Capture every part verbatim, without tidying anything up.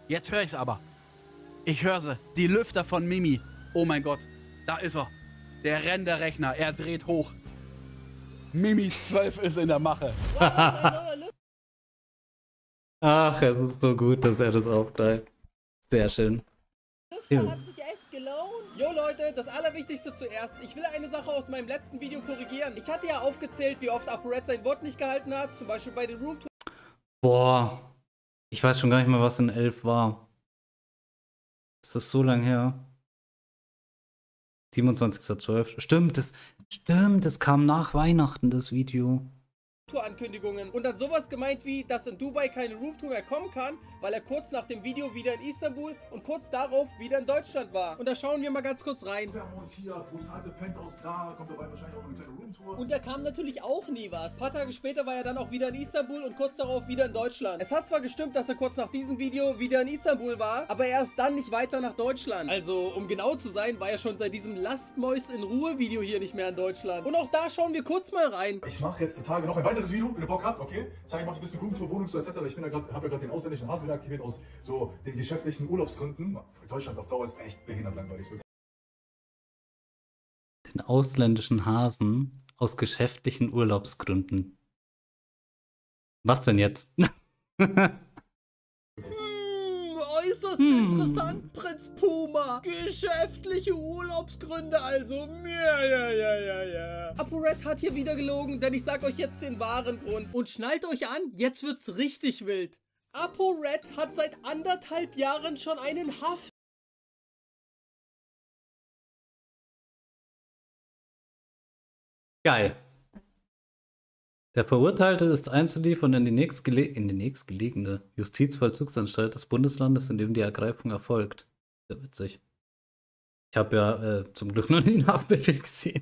Jetzt höre ich's aber. Ich höre sie. Die Lüfter von Mimi. Oh mein Gott. Da ist er. Der Renderrechner. Er dreht hoch. Mimi zwölf ist in der Mache. Ach, es ist so gut, dass er das aufgreift. Sehr schön. Lüfter hat sich echt gelohnt. Jo Leute, das Allerwichtigste zuerst. Ich will eine Sache aus meinem letzten Video korrigieren. Ich hatte ja aufgezählt, wie oft ApoRed sein Wort nicht gehalten hat. Zum Beispiel bei den Room Boah. Ich weiß schon gar nicht mehr, was in elf war. Das ist so lang her. siebenundzwanzigster zwölfter Stimmt, das, stimmt, das kam nach Weihnachten, das Video. Ankündigungen und dann sowas gemeint wie, dass in Dubai keine Roomtour mehr kommen kann, weil er kurz nach dem Video wieder in Istanbul und kurz darauf wieder in Deutschland war. Und da schauen wir mal ganz kurz rein. Und da kam natürlich auch nie was. Ein paar Tage später war er dann auch wieder in Istanbul und kurz darauf wieder in Deutschland. Es hat zwar gestimmt, dass er kurz nach diesem Video wieder in Istanbul war, aber er ist dann nicht weiter nach Deutschland. Also, um genau zu sein, war er schon seit diesem Lasst Mäus in Ruhe Video hier nicht mehr in Deutschland. Und auch da schauen wir kurz mal rein. Ich mache jetzt die Tage noch ein weiteres Video, wenn ihr Bock habt, okay? Zeige ich mal ein bisschen Roomtour, Wohnungstour et cetera. Ich bin ja gerade, habe ja gerade den ausländischen Hasen wieder aktiviert aus so den geschäftlichen Urlaubsgründen. Deutschland auf Dauer ist echt behindert langweilig. Den ausländischen Hasen aus geschäftlichen Urlaubsgründen. Was denn jetzt? Äußerst hm. interessant, Prinz Puma. Geschäftliche Urlaubsgründe also. Ja, ja, ja, ja, ja. ApoRed hat hier wieder gelogen, denn ich sag euch jetzt den wahren Grund. Und schnallt euch an, jetzt wird's richtig wild. ApoRed hat seit anderthalb Jahren schon einen Haft. Geil. Der Verurteilte ist einzuliefern in die, nächstgele in die nächstgelegene Justizvollzugsanstalt des Bundeslandes, in dem die Ergreifung erfolgt. Sehr witzig. Ich habe ja äh, zum Glück noch nie Nachbefehl gesehen.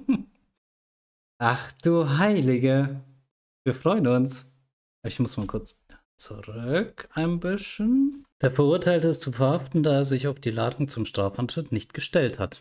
Ach du Heilige. Wir freuen uns. Ich muss mal kurz zurück ein bisschen. Der Verurteilte ist zu verhaften, da er sich auf die Ladung zum Strafantritt nicht gestellt hat.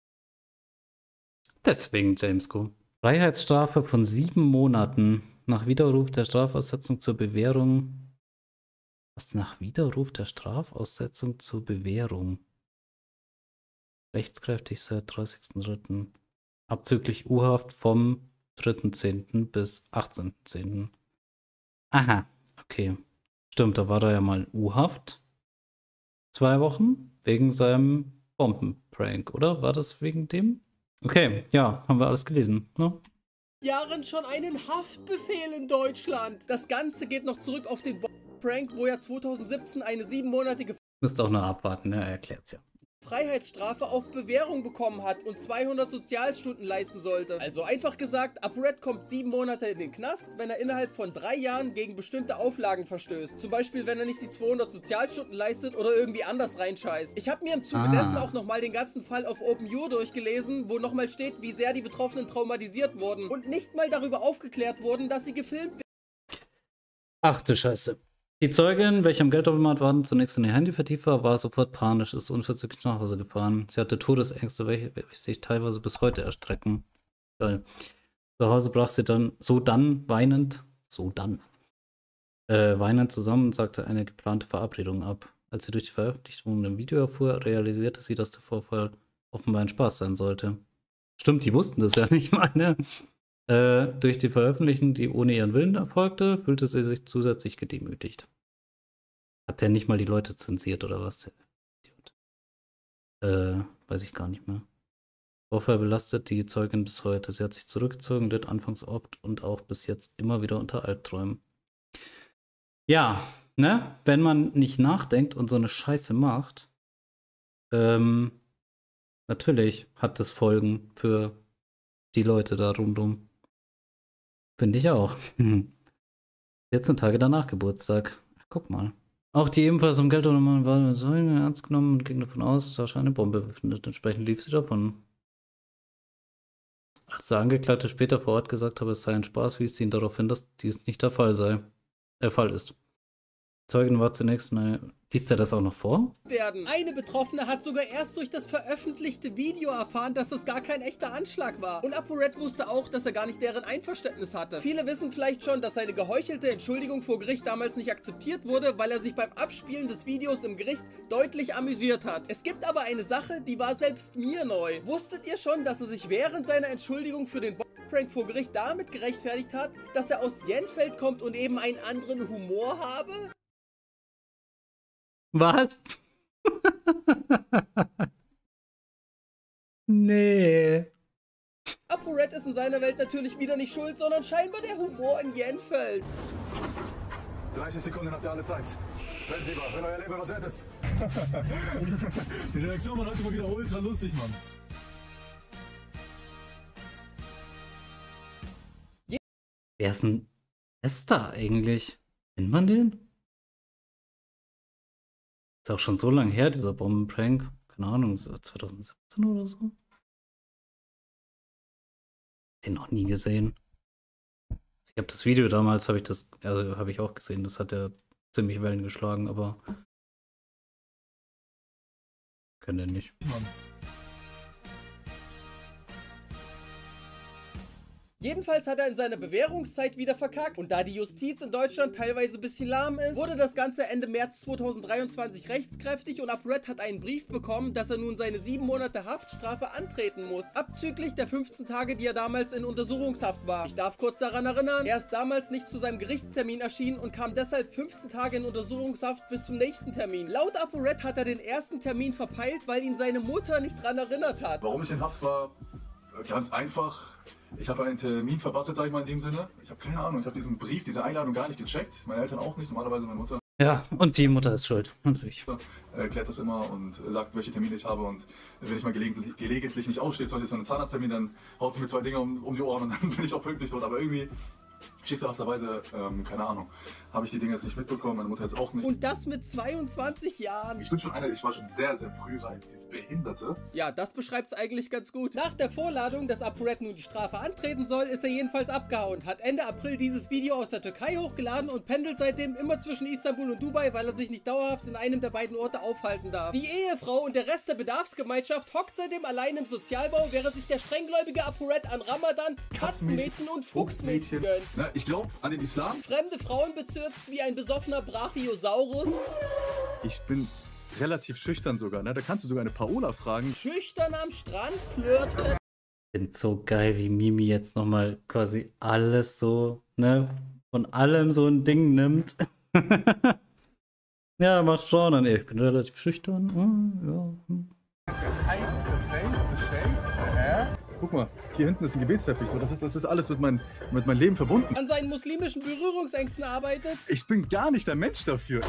Deswegen Jamesco. Freiheitsstrafe von sieben Monaten nach Widerruf der Strafaussetzung zur Bewährung. Was nach Widerruf der Strafaussetzung zur Bewährung? Rechtskräftig seit dreißigsten dritten Abzüglich U-Haft vom dritten zehnten bis achtzehnten zehnten Aha, okay. Stimmt, da war da ja mal U-Haft. Zwei Wochen wegen seinem Bombenprank, oder? War das wegen dem? Okay, ja, haben wir alles gelesen, ne? Jahren schon einen Haftbefehl in Deutschland. Das Ganze geht noch zurück auf den Prank, wo er zweitausendsiebzehn eine siebenmonatige Müsst auch noch abwarten, ne? Er erklärt's ja. Freiheitsstrafe auf Bewährung bekommen hat und zweihundert Sozialstunden leisten sollte. Also einfach gesagt, ApoRed kommt sieben Monate in den Knast, wenn er innerhalb von drei Jahren gegen bestimmte Auflagen verstößt. Zum Beispiel, wenn er nicht die zweihundert Sozialstunden leistet oder irgendwie anders reinscheißt. Ich habe mir im Zuge ah. dessen auch nochmal den ganzen Fall auf OpenU durchgelesen, wo nochmal steht, wie sehr die Betroffenen traumatisiert wurden und nicht mal darüber aufgeklärt wurden, dass sie gefilmt werden. Ach du Scheiße. Die Zeugin, welche am Geldautomat war, zunächst in ihr Handy vertieft war, war sofort panisch, ist unverzüglich nach Hause gefahren. Sie hatte Todesängste, welche, welche sich teilweise bis heute erstrecken. Geil. Zu Hause brach sie dann, so dann, weinend, so dann, äh, weinend zusammen und sagte eine geplante Verabredung ab. Als sie durch die Veröffentlichung im Video erfuhr, realisierte sie, dass der Vorfall offenbar ein Spaß sein sollte. Stimmt, die wussten das ja nicht mal, ne? Äh, durch die Veröffentlichung, die ohne ihren Willen erfolgte, fühlte sie sich zusätzlich gedemütigt. Hat der nicht mal die Leute zensiert oder was? Äh, weiß ich gar nicht mehr. Vorfall belastet die Zeugin bis heute. Sie hat sich zurückgezogen, litt anfangs oft und auch bis jetzt immer wieder unter Albträumen. Ja, ne? Wenn man nicht nachdenkt und so eine Scheiße macht, ähm, natürlich hat das Folgen für die Leute da rundum. Finde ich auch. vierzehn Tage danach Geburtstag. Ach, guck mal. Auch die ebenfalls am Geldautomaten war so ernst genommen und ging davon aus, dass eine Bombe befindet. Entsprechend lief sie davon. Als der Angeklagte später vor Ort gesagt habe, es sei ein Spaß, wies sie ihn darauf hin, dass dies nicht der Fall sei. Der Fall ist. Die Zeugin war zunächst in Liest er das auch noch vor? werden. Eine Betroffene hat sogar erst durch das veröffentlichte Video erfahren, dass das gar kein echter Anschlag war. Und ApoRed wusste auch, dass er gar nicht deren Einverständnis hatte. Viele wissen vielleicht schon, dass seine geheuchelte Entschuldigung vor Gericht damals nicht akzeptiert wurde, weil er sich beim Abspielen des Videos im Gericht deutlich amüsiert hat. Es gibt aber eine Sache, die war selbst mir neu. Wusstet ihr schon, dass er sich während seiner Entschuldigung für den Prank vor Gericht damit gerechtfertigt hat, dass er aus Jenfeld kommt und eben einen anderen Humor habe? Was? Nee. ApoRed ist in seiner Welt natürlich wieder nicht schuld, sondern scheinbar der Humor in Jenfeld. dreißig Sekunden habt ihr alle Zeit. Rennt lieber, wenn euer Leben was wert ist. Die Reaktion war heute mal wieder ultra lustig, Mann. Wer ist denn Esther eigentlich? Kennt man den? Ist auch schon so lange her, dieser Bombenprank. Keine Ahnung, so zwanzig siebzehn oder so. Den noch nie gesehen. Ich habe das Video damals, habe ich das, also habe ich auch gesehen, das hat ja ziemlich Wellen geschlagen, aber kann der nicht. Mann. Jedenfalls hat er in seiner Bewährungszeit wieder verkackt und da die Justiz in Deutschland teilweise ein bisschen lahm ist, wurde das Ganze Ende März zweitausenddreiundzwanzig rechtskräftig und ApoRed hat einen Brief bekommen, dass er nun seine sieben Monate Haftstrafe antreten muss, abzüglich der fünfzehn Tage, die er damals in Untersuchungshaft war. Ich darf kurz daran erinnern, er ist damals nicht zu seinem Gerichtstermin erschienen und kam deshalb fünfzehn Tage in Untersuchungshaft bis zum nächsten Termin. Laut ApoRed hat er den ersten Termin verpeilt, weil ihn seine Mutter nicht dran erinnert hat. Warum ich in Haft war? Ganz einfach. Ich habe einen Termin verpasst, sag ich mal in dem Sinne. Ich habe keine Ahnung, ich habe diesen Brief, diese Einladung gar nicht gecheckt. Meine Eltern auch nicht, normalerweise meine Mutter. Ja, und die Mutter ist schuld, natürlich. Erklärt das immer und sagt, welche Termine ich habe. Und wenn ich mal gelegentlich, gelegentlich nicht ausstehe, zum Beispiel so einen Zahnarzttermin, dann haut sie mir zwei Dinge um, um die Ohren und dann bin ich auch pünktlich dort. Aber irgendwie, schicksalhafterweise, ähm, keine Ahnung, habe ich die Dinge jetzt nicht mitbekommen, meine Mutter jetzt auch nicht. Und das mit zweiundzwanzig Jahren. Ich bin schon einer, ich war schon sehr, sehr früh reif, dieses Behinderte. Ja, das beschreibt es eigentlich ganz gut. Nach der Vorladung, dass ApoRed nun die Strafe antreten soll, ist er jedenfalls abgehauen, hat Ende April dieses Video aus der Türkei hochgeladen und pendelt seitdem immer zwischen Istanbul und Dubai, weil er sich nicht dauerhaft in einem der beiden Orte aufhalten darf. Die Ehefrau und der Rest der Bedarfsgemeinschaft hockt seitdem allein im Sozialbau, während sich der strenggläubige ApoRed an Ramadan Katzenmädchen und Fuchsmädchen gönnt. Na, ich glaube an den Islam. Fremde Frauen bezirzt wie ein besoffener Brachiosaurus. Ich bin relativ schüchtern sogar, ne? Da kannst du sogar eine Paola fragen. Schüchtern am Strand flirtet. Ich finde so geil, wie Mimi jetzt nochmal quasi alles so, ne, von allem so ein Ding nimmt. Ja, macht Frauen an. Ich bin relativ schüchtern. Hm, ja. Hm. Guck mal, hier hinten ist ein Gebetsteppich. So, das ist, das ist alles mit, mein, mit meinem Leben verbunden. An seinen muslimischen Berührungsängsten arbeitet. Ich bin gar nicht der Mensch dafür.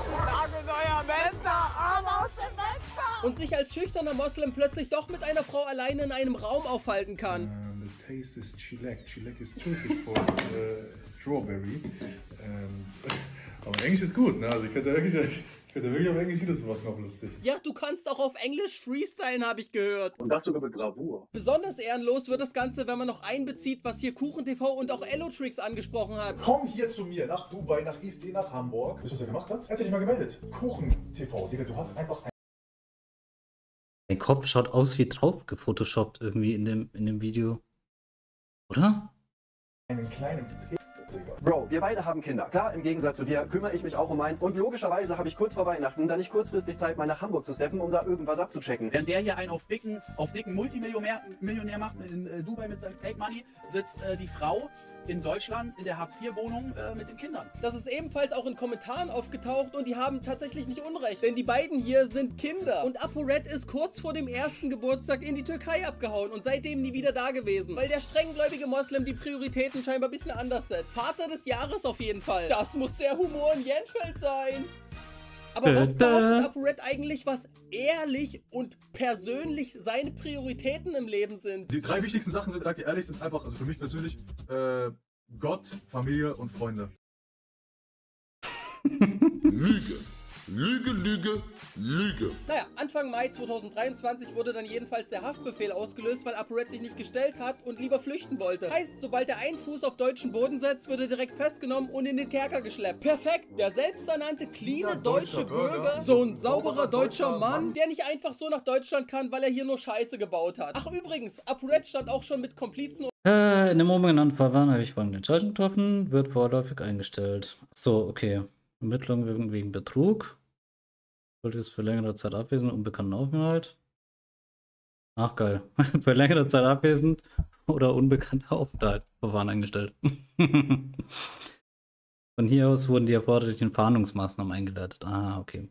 Und sich als schüchterner Moslem plötzlich doch mit einer Frau alleine in einem Raum aufhalten kann. Uh, the taste is chilek. Chilek is Turkish for uh, strawberry. And, aber Englisch ist gut, ne? Also ich könnte wirklich, ich könnte wirklich auf Englisch Videos machen, auch lustig. Ja, du kannst auch auf Englisch freestylen, habe ich gehört. Und das sogar mit Bravour. Besonders ehrenlos wird das Ganze, wenn man noch einbezieht, was hier KuchenTV und auch Elotrix angesprochen hat. Komm hier zu mir, nach Dubai, nach Isti, nach Hamburg. Weißt du, was er gemacht hat? Er hat sich nicht mal gemeldet. KuchenTV, Digga, du hast einfach ein... Der Kopf schaut aus wie drauf gefotoshoppt irgendwie in dem, in dem Video. Oder? einen kleinen P... Bro, wir beide haben Kinder. Klar, im Gegensatz zu dir kümmere ich mich auch um meins. Und logischerweise habe ich kurz vor Weihnachten dann nicht kurzfristig Zeit, mal nach Hamburg zu steppen, um da irgendwas abzuchecken. Während der hier einen auf dicken, auf dicken Multimillionär Millionär macht in äh, Dubai mit seinem Fake Money, sitzt äh, die Frau in Deutschland in der Hartz vier Wohnung äh, mit den Kindern. Das ist ebenfalls auch in Kommentaren aufgetaucht und die haben tatsächlich nicht Unrecht, denn die beiden hier sind Kinder. Und ApoRed ist kurz vor dem ersten Geburtstag in die Türkei abgehauen und seitdem nie wieder da gewesen, weil der strenggläubige Moslem die Prioritäten scheinbar ein bisschen anders setzt. Vater des Jahres auf jeden Fall. Das muss der Humor in Jenfeld sein. Aber was behauptet ApoRed eigentlich, was ehrlich und persönlich seine Prioritäten im Leben sind? Die drei wichtigsten Sachen sind, sag ich ehrlich, sind einfach, also für mich persönlich, äh, Gott, Familie und Freunde. Lüge. Lüge, Lüge, Lüge. Naja, Anfang Mai zweitausenddreiundzwanzig wurde dann jedenfalls der Haftbefehl ausgelöst, weil ApoRed sich nicht gestellt hat und lieber flüchten wollte. Heißt, sobald er einen Fuß auf deutschen Boden setzt, wird er direkt festgenommen und in den Kerker geschleppt. Perfekt, der selbsternannte cleane deutsche Bürger, so ein sauberer deutscher Mann, der nicht einfach so nach Deutschland kann, weil er hier nur Scheiße gebaut hat. Ach übrigens, ApoRed stand auch schon mit Komplizen. Äh, in dem oben genannten Verfahren habe ich folgende Entscheidung getroffen, wird vorläufig eingestellt. So, okay. Ermittlungen wegen, wegen Betrug. Sollte es für längere Zeit abwesend, unbekannten Aufenthalt. Ach geil. Für längere Zeit abwesend oder unbekannter Aufenthalt. Verfahren eingestellt. Von hier aus wurden die erforderlichen Fahndungsmaßnahmen eingeleitet. Ah, okay.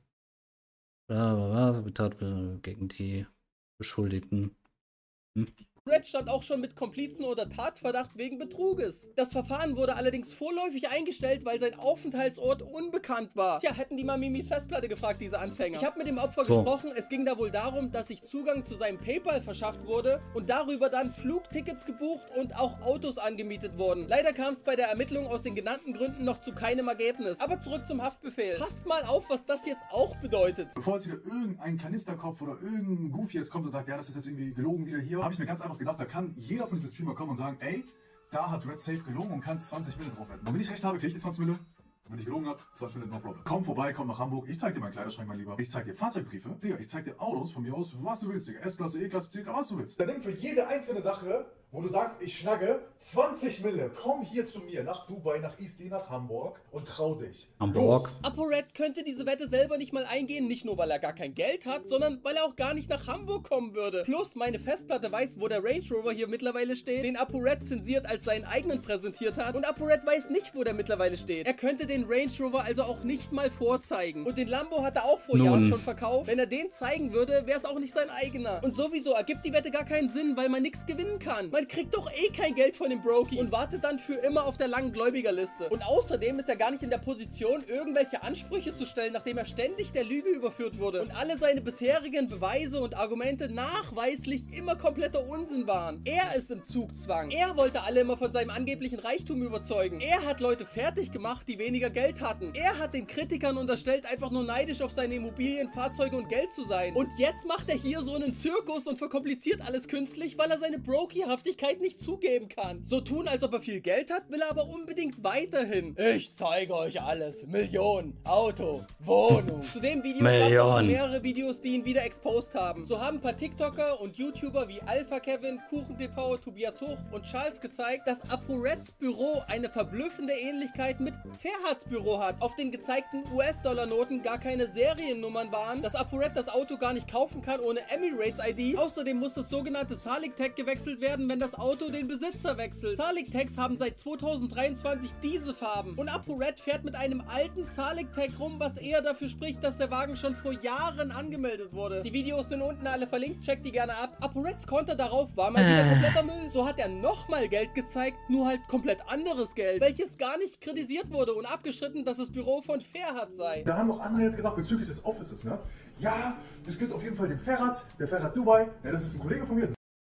Da war was, Tat gegen die Beschuldigten. Hm? ApoRed stand auch schon mit Komplizen oder Tatverdacht wegen Betruges. Das Verfahren wurde allerdings vorläufig eingestellt, weil sein Aufenthaltsort unbekannt war. Tja, hätten die mal Mimis Festplatte gefragt, diese Anfänger. Ich habe mit dem Opfer so. gesprochen. Es ging da wohl darum, dass sich Zugang zu seinem PayPal verschafft wurde und darüber dann Flugtickets gebucht und auch Autos angemietet wurden. Leider kam es bei der Ermittlung aus den genannten Gründen noch zu keinem Ergebnis. Aber zurück zum Haftbefehl. Passt mal auf, was das jetzt auch bedeutet. Bevor jetzt wieder irgendein Kanisterkopf oder irgendein Goofy jetzt kommt und sagt, ja, das ist jetzt irgendwie gelogen wieder hier, habe ich mir ganz einfach gedacht, da kann jeder von diesen Streamer kommen und sagen, ey, da hat Red Safe gelogen und kann zwanzig Mille drauf wetten. Und wenn ich recht habe, kriege ich die zwanzig Mille. Wenn ich gelogen habe, zwanzig Mille, no problem. Komm vorbei, komm nach Hamburg. Ich zeig dir meinen Kleiderschrank, mein Lieber. Ich zeig dir Fahrzeugbriefe. Digga, ich zeig dir Autos von mir aus, was du willst, Digga. S-Klasse, E-Klasse, C-Klasse, was du willst. Dann nimm für jede einzelne Sache, wo du sagst, ich schnagge, zwanzig Mille. Komm hier zu mir, nach Dubai, nach Eastie, nach Hamburg und trau dich. Hamburg. ApoRed könnte diese Wette selber nicht mal eingehen, nicht nur weil er gar kein Geld hat, sondern weil er auch gar nicht nach Hamburg kommen würde. Plus meine Festplatte weiß, wo der Range Rover hier mittlerweile steht, den ApoRed zensiert als seinen eigenen präsentiert hat, und ApoRed weiß nicht, wo der mittlerweile steht. Er könnte den Range Rover also auch nicht mal vorzeigen. Und den Lambo hat er auch vor Nun. Jahren schon verkauft. Wenn er den zeigen würde, wäre es auch nicht sein eigener. Und sowieso ergibt die Wette gar keinen Sinn, weil man nichts gewinnen kann. Man kriegt doch eh kein Geld von dem Brokey und wartet dann für immer auf der langen Gläubigerliste. Und außerdem ist er gar nicht in der Position, irgendwelche Ansprüche zu stellen, nachdem er ständig der Lüge überführt wurde und alle seine bisherigen Beweise und Argumente nachweislich immer kompletter Unsinn waren. Er ist im Zugzwang. Er wollte alle immer von seinem angeblichen Reichtum überzeugen. Er hat Leute fertig gemacht, die weniger Geld hatten. Er hat den Kritikern unterstellt, einfach nur neidisch auf seine Immobilien, Fahrzeuge und Geld zu sein. Und jetzt macht er hier so einen Zirkus und verkompliziert alles künstlich, weil er seine Brokey-Haftigkeit nicht zugeben kann. So tun, als ob er viel Geld hat, will er aber unbedingt weiterhin. Ich zeige euch alles. Millionen, Auto, Wohnung. Zu dem Video gab es schon mehrere Videos, die ihn wieder exposed haben. So haben ein paar TikToker und YouTuber wie Alpha Kevin, KuchenTV, Tobias Hoch und Charles gezeigt, dass ApoReds Büro eine verblüffende Ähnlichkeit mit Ferhats Büro hat. Auf den gezeigten U S-Dollar-Noten gar keine Seriennummern waren, dass ApoRed das Auto gar nicht kaufen kann ohne Emirates-I D. Außerdem muss das sogenannte Salik-Tag gewechselt werden, wenn das Auto den Besitzer wechselt. Salik-Tags haben seit zweitausenddreiundzwanzig diese Farben. Und ApoRed fährt mit einem alten Salik-Tag rum, was eher dafür spricht, dass der Wagen schon vor Jahren angemeldet wurde. Die Videos sind unten alle verlinkt, checkt die gerne ab. ApoReds Konter darauf war mal wieder kompletter Müll. So hat er nochmal Geld gezeigt, nur halt komplett anderes Geld, welches gar nicht kritisiert wurde und abgeschritten, dass das Büro von Ferhat sei. Da haben noch andere jetzt gesagt, bezüglich des Offices, ne? Ja, das gilt auf jeden Fall dem Ferhat, der Ferhat Dubai. Ja, das ist ein Kollege von mir.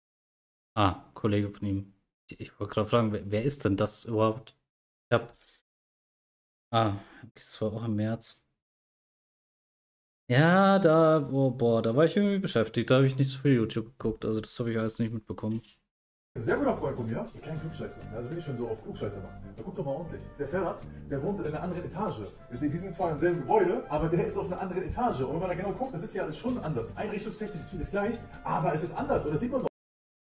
Ah, Kollege von ihm. Ich wollte gerade fragen, wer, wer ist denn das überhaupt? Ich hab. Ah, das war auch im März. Ja, da, oh, boah, da war ich irgendwie beschäftigt. Da habe ich nicht so viel YouTube geguckt. Also das habe ich alles nicht mitbekommen. Ein sehr guter Freund von mir, der kleine Klugscheißer. Also wenn ich schon so auf Klugscheißer mache, dann guck doch mal ordentlich. Der Ferhat, der wohnt in einer anderen Etage. Wir sind zwar im selben Gebäude, aber der ist auf einer anderen Etage. Und wenn man da genau guckt, das ist ja schon anders. Einrichtungstechnisch ist vieles gleich, aber es ist anders. Und das sieht man doch.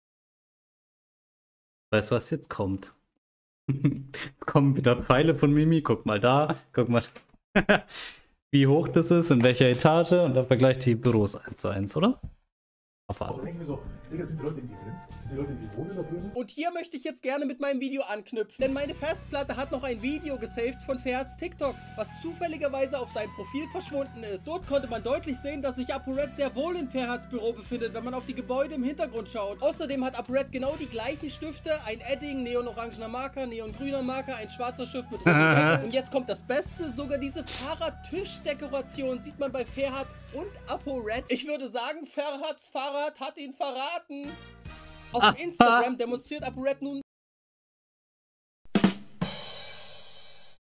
Weißt du, was jetzt kommt? Jetzt kommen wieder Pfeile von Mimi. Guck mal da, guck mal, wie hoch das ist, in welcher Etage, und dann vergleicht die Büros eins zu eins, oder? Aber denke ich mir so, Digga, sind die Leute irgendwie blind? Sind die Leute irgendwie rot in der Birne? Und hier möchte ich jetzt gerne mit meinem Video anknüpfen, denn meine Festplatte hat noch ein Video gesaved von Ferhats TikTok, was zufälligerweise auf seinem Profil verschwunden ist. Dort konnte man deutlich sehen, dass sich ApoRed sehr wohl in Ferhats Büro befindet, wenn man auf die Gebäude im Hintergrund schaut. Außerdem hat ApoRed genau die gleichen Stifte, ein Edding, neonorangener Marker, neongrüner Marker, ein schwarzer Stift mit rotem Deckel. Und jetzt kommt das Beste, sogar diese Fahrradtischdekoration sieht man bei Ferhat und ApoRed. Ich würde sagen, Ferhats Fahrrad hat ihn verraten. Auf Instagram demonstriert ApoRed nun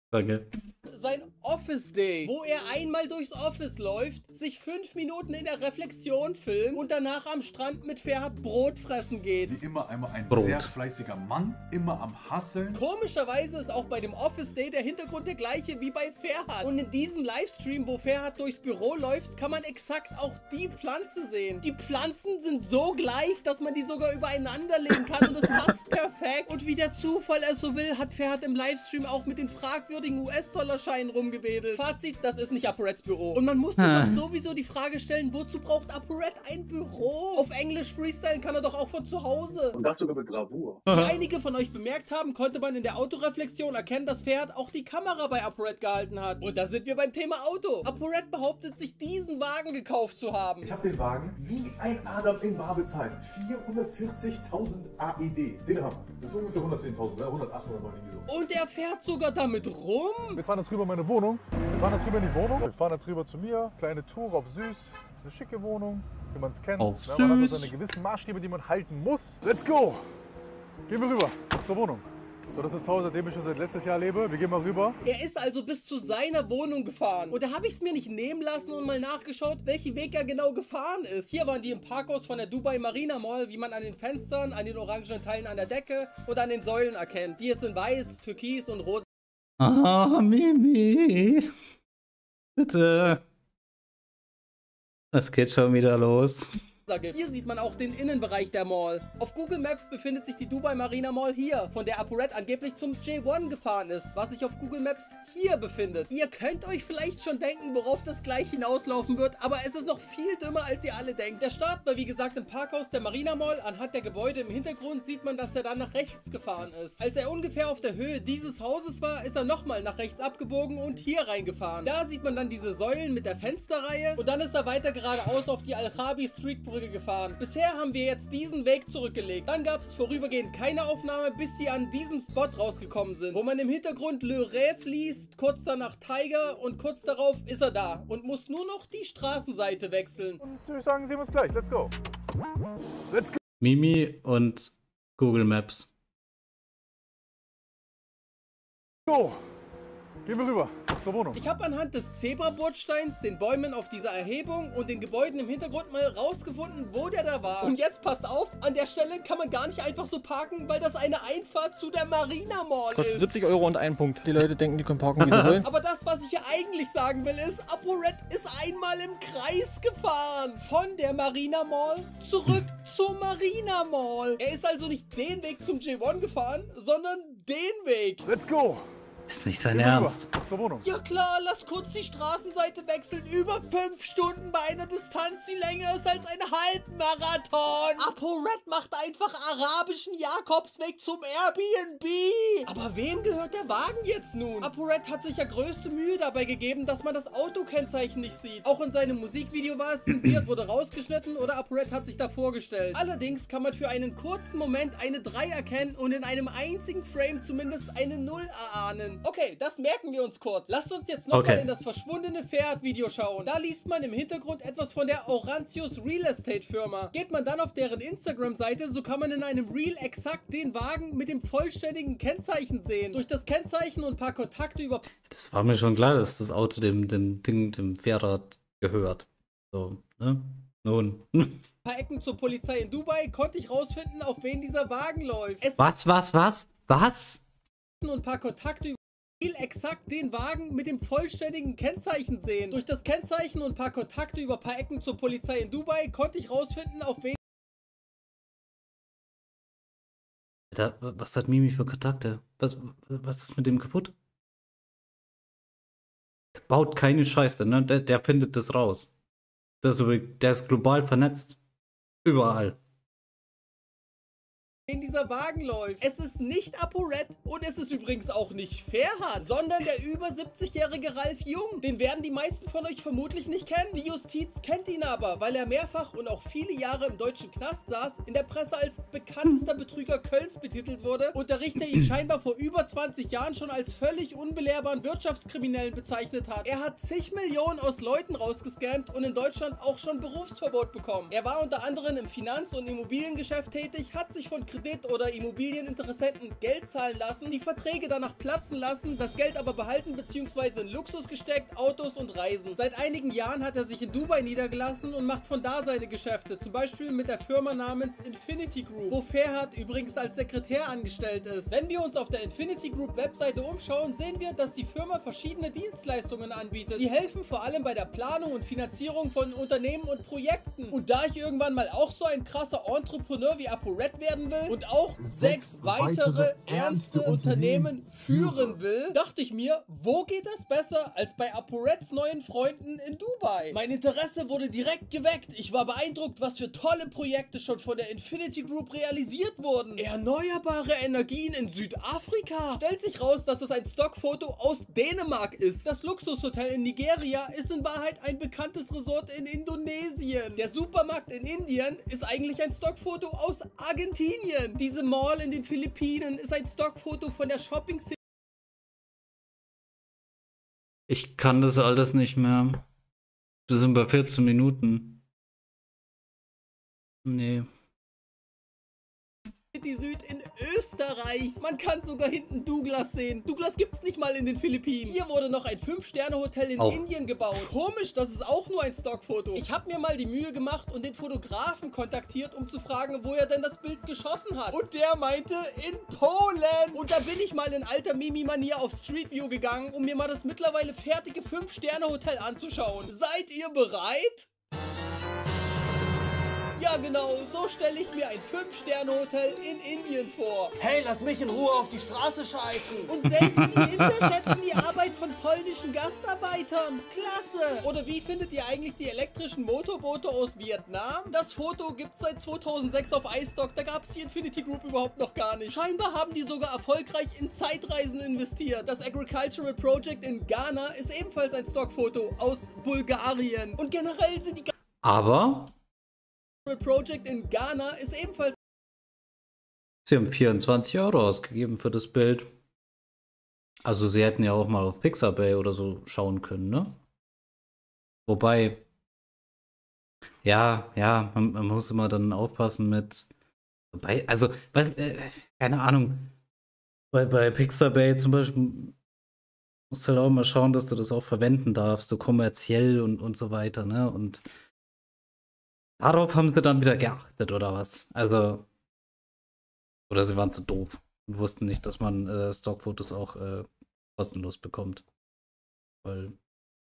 Danke. Sein Office Day, wo er einmal durchs Office läuft, sich fünf Minuten in der Reflexion filmt und danach am Strand mit Ferhat Brot fressen geht. Wie immer einmal ein Brot. sehr fleißiger Mann, immer am Hasseln. Komischerweise ist auch bei dem Office Day der Hintergrund der gleiche wie bei Ferhat. Und in diesem Livestream, wo Ferhat durchs Büro läuft, kann man exakt auch die Pflanze sehen. Die Pflanzen sind so gleich, dass man die sogar übereinander legen kann und es passt perfekt. Und wie der Zufall es so will, hat Ferhat im Livestream auch mit den fragwürdigen U S-Dollar-Scheinen rumgewedelt. Fazit, das ist nicht ApoReds Büro. Und man muss sich Ah. auch sowieso die Frage stellen, wozu braucht ApoRed ein Büro? Auf Englisch freestylen kann er doch auch von zu Hause. Und das sogar mit Bravour. Wie einige von euch bemerkt haben, konnte man in der Autoreflexion erkennen, dass Ferhat auch die Kamera bei ApoRed gehalten hat. Und da sind wir beim Thema Auto. ApoRed behauptet, sich diesen Wagen gekauft zu haben. Ich habe den Wagen wie ein Adam in Bar bezahlt. vierhundertvierzigtausend A E D. Dirham. Das ist ungefähr hundertzehntausend, oder? hundertachthundert oder irgendwie so. Und er fährt sogar damit rum. Wir fahren jetzt rüber in meine Wohnung. Wir fahren jetzt rüber in die Wohnung. Wir fahren jetzt rüber zu mir. Kleine Tour auf süß. Ist eine schicke Wohnung, wie man es kennt. Auf Ja, man hat süß. so seine gewissen Maßstäbe, die man halten muss. Let's go! Gehen wir rüber zur Wohnung. So, das ist das Haus, in dem ich schon seit letztes Jahr lebe. Wir gehen mal rüber. Er ist also bis zu seiner Wohnung gefahren. Und da habe ich es mir nicht nehmen lassen und mal nachgeschaut, welchen Weg er genau gefahren ist. Hier waren die im Parkhaus von der Dubai Marina Mall, wie man an den Fenstern, an den orangenen Teilen an der Decke und an den Säulen erkennt. Die ist in weiß, türkis und rosa. Ah, Mimi. Bitte. Es geht schon wieder los. gibt. Hier sieht man auch den Innenbereich der Mall. Auf Google Maps befindet sich die Dubai Marina Mall hier, von der ApoRed angeblich zum J eins gefahren ist, was sich auf Google Maps hier befindet. Ihr könnt euch vielleicht schon denken, worauf das gleich hinauslaufen wird, aber es ist noch viel dümmer, als ihr alle denkt. Der Start war wie gesagt im Parkhaus der Marina Mall. Anhand der Gebäude im Hintergrund sieht man, dass er dann nach rechts gefahren ist. Als er ungefähr auf der Höhe dieses Hauses war, ist er nochmal nach rechts abgebogen und hier reingefahren. Da sieht man dann diese Säulen mit der Fensterreihe und dann ist er weiter geradeaus auf die Al-Khabi Street Brücke gefahren. Bisher haben wir jetzt diesen Weg zurückgelegt. Dann gab es vorübergehend keine Aufnahme, bis sie an diesem Spot rausgekommen sind, wo man im Hintergrund Le Rêve liest, kurz danach Tiger und kurz darauf ist er da und muss nur noch die Straßenseite wechseln. Und ich würde sagen, sehen wir uns gleich. Let's go. Let's go. Mimi und Google Maps. Go. Gehen wir rüber zur Wohnung. Ich habe anhand des Zebra-Bordsteins, den Bäumen auf dieser Erhebung und den Gebäuden im Hintergrund mal rausgefunden, wo der da war. Und jetzt passt auf, an der Stelle kann man gar nicht einfach so parken, weil das eine Einfahrt zu der Marina Mall Kostet ist. siebzig Euro und ein Punkt. Die Leute denken, die können parken, wie sie wollen. Aber das, was ich hier eigentlich sagen will, ist, ApoRed ist einmal im Kreis gefahren. Von der Marina Mall zurück zur Marina Mall. Er ist also nicht den Weg zum J eins gefahren, sondern den Weg. Let's go. Ist nicht sein Gehen wir Ernst. rüber zur Wohnung. Ja klar, lass kurz die Straßenseite wechseln. Über fünf Stunden bei einer Distanz, die länger ist als ein Halbmarathon. ApoRed macht einfach arabischen Jakobsweg zum Airbnb. Aber wem gehört der Wagen jetzt nun? ApoRed hat sich ja größte Mühe dabei gegeben, dass man das Autokennzeichen nicht sieht. Auch in seinem Musikvideo war es zensiert, wurde rausgeschnitten oder ApoRed hat sich da vorgestellt. Allerdings kann man für einen kurzen Moment eine drei erkennen und in einem einzigen Frame zumindest eine null erahnen. Okay, das merken wir uns kurz. Lasst uns jetzt nochmal Okay. in das verschwundene Ferhat-Video schauen. Da liest man im Hintergrund etwas von der Orantius Real Estate Firma. Geht man dann auf deren Instagram-Seite, so kann man in einem Reel exakt den Wagen mit dem vollständigen Kennzeichen sehen. Durch das Kennzeichen und ein paar Kontakte über Das war mir schon klar, dass das Auto dem, dem Ding, dem Fahrrad gehört. So, ne? Nun. ein paar Ecken zur Polizei in Dubai konnte ich rausfinden, auf wen dieser Wagen läuft. Es Was, was, was? Was? und ein paar Kontakte über exakt den Wagen mit dem vollständigen Kennzeichen sehen. Durch das Kennzeichen und ein paar Kontakte über ein paar Ecken zur Polizei in Dubai konnte ich rausfinden, auf wen Alter, was hat Mimi für Kontakte? Was, was ist mit dem kaputt? Der baut keine Scheiße, ne? Der, der findet das raus. Das ist, übrig- der ist global vernetzt. Überall. dieser Wagen läuft. Es ist nicht ApoRed und es ist übrigens auch nicht Ferhat, sondern der über siebzigjährige Ralf Jung. Den werden die meisten von euch vermutlich nicht kennen. Die Justiz kennt ihn aber, weil er mehrfach und auch viele Jahre im deutschen Knast saß, in der Presse als bekanntester Betrüger Kölns betitelt wurde und der Richter ihn scheinbar vor über zwanzig Jahren schon als völlig unbelehrbaren Wirtschaftskriminellen bezeichnet hat. Er hat zig Millionen aus Leuten rausgescammt und in Deutschland auch schon Berufsverbot bekommen. Er war unter anderem im Finanz- und Immobiliengeschäft tätig, hat sich von Krediten Kredit- oder Immobilieninteressenten Geld zahlen lassen, die Verträge danach platzen lassen, das Geld aber behalten bzw. in Luxus gesteckt, Autos und Reisen. Seit einigen Jahren hat er sich in Dubai niedergelassen und macht von da seine Geschäfte, zum Beispiel mit der Firma namens Infinity Group, wo Ferhat übrigens als Sekretär angestellt ist. Wenn wir uns auf der Infinity Group Webseite umschauen, sehen wir, dass die Firma verschiedene Dienstleistungen anbietet. Sie helfen vor allem bei der Planung und Finanzierung von Unternehmen und Projekten. Und da ich irgendwann mal auch so ein krasser Entrepreneur wie ApoRed werden will und auch sechs weitere ernste Unternehmen führen will, dachte ich mir, wo geht das besser als bei ApoReds neuen Freunden in Dubai? Mein Interesse wurde direkt geweckt. Ich war beeindruckt, was für tolle Projekte schon von der Infinity Group realisiert wurden. Erneuerbare Energien in Südafrika. Stellt sich raus, dass es ein Stockfoto aus Dänemark ist. Das Luxushotel in Nigeria ist in Wahrheit ein bekanntes Resort in Indonesien. Der Supermarkt in Indien ist eigentlich ein Stockfoto aus Argentinien. Diese Mall in den Philippinen ist ein Stockfoto von der Shopping City. Ich kann das alles nicht mehr. Wir sind bei vierzehn Minuten. Nee. City Süd in Österreich. Man kann sogar hinten Douglas sehen. Douglas gibt's nicht mal in den Philippinen. Hier wurde noch ein fünf Sterne Hotel in auch Indien gebaut. Komisch, das ist auch nur ein Stockfoto. Ich habe mir mal die Mühe gemacht und den Fotografen kontaktiert, um zu fragen, wo er denn das Bild geschossen hat. Und der meinte, in Polen. Und da bin ich mal in alter Mimi-Manier auf Street View gegangen, um mir mal das mittlerweile fertige fünf Sterne Hotel anzuschauen. Seid ihr bereit? Ja genau, so stelle ich mir ein fünf Sterne Hotel in Indien vor. Hey, lass mich in Ruhe auf die Straße scheißen. Und selbst die Inder schätzen die Arbeit von polnischen Gastarbeitern. Klasse. Oder wie findet ihr eigentlich die elektrischen Motorboote aus Vietnam? Das Foto gibt's seit zweitausendsechs auf iStock, da gab es die Infinity Group überhaupt noch gar nicht. Scheinbar haben die sogar erfolgreich in Zeitreisen investiert. Das Agricultural Project in Ghana ist ebenfalls ein Stockfoto aus Bulgarien. Und generell sind die... Aber... Project in Ghana ist ebenfalls... Sie haben vierundzwanzig Euro ausgegeben für das Bild. Also sie hätten ja auch mal auf Pixabay oder so schauen können, ne? Wobei... Ja, ja, man, man muss immer dann aufpassen mit... Wobei, also, weiß, äh, keine Ahnung. Bei, bei Pixabay zum Beispiel musst du halt auch mal schauen, dass du das auch verwenden darfst, so kommerziell und, und so weiter, ne? Und darauf haben sie dann wieder geachtet, oder was? Also, oder sie waren zu doof und wussten nicht, dass man äh, Stockfotos auch äh, kostenlos bekommt. Weil,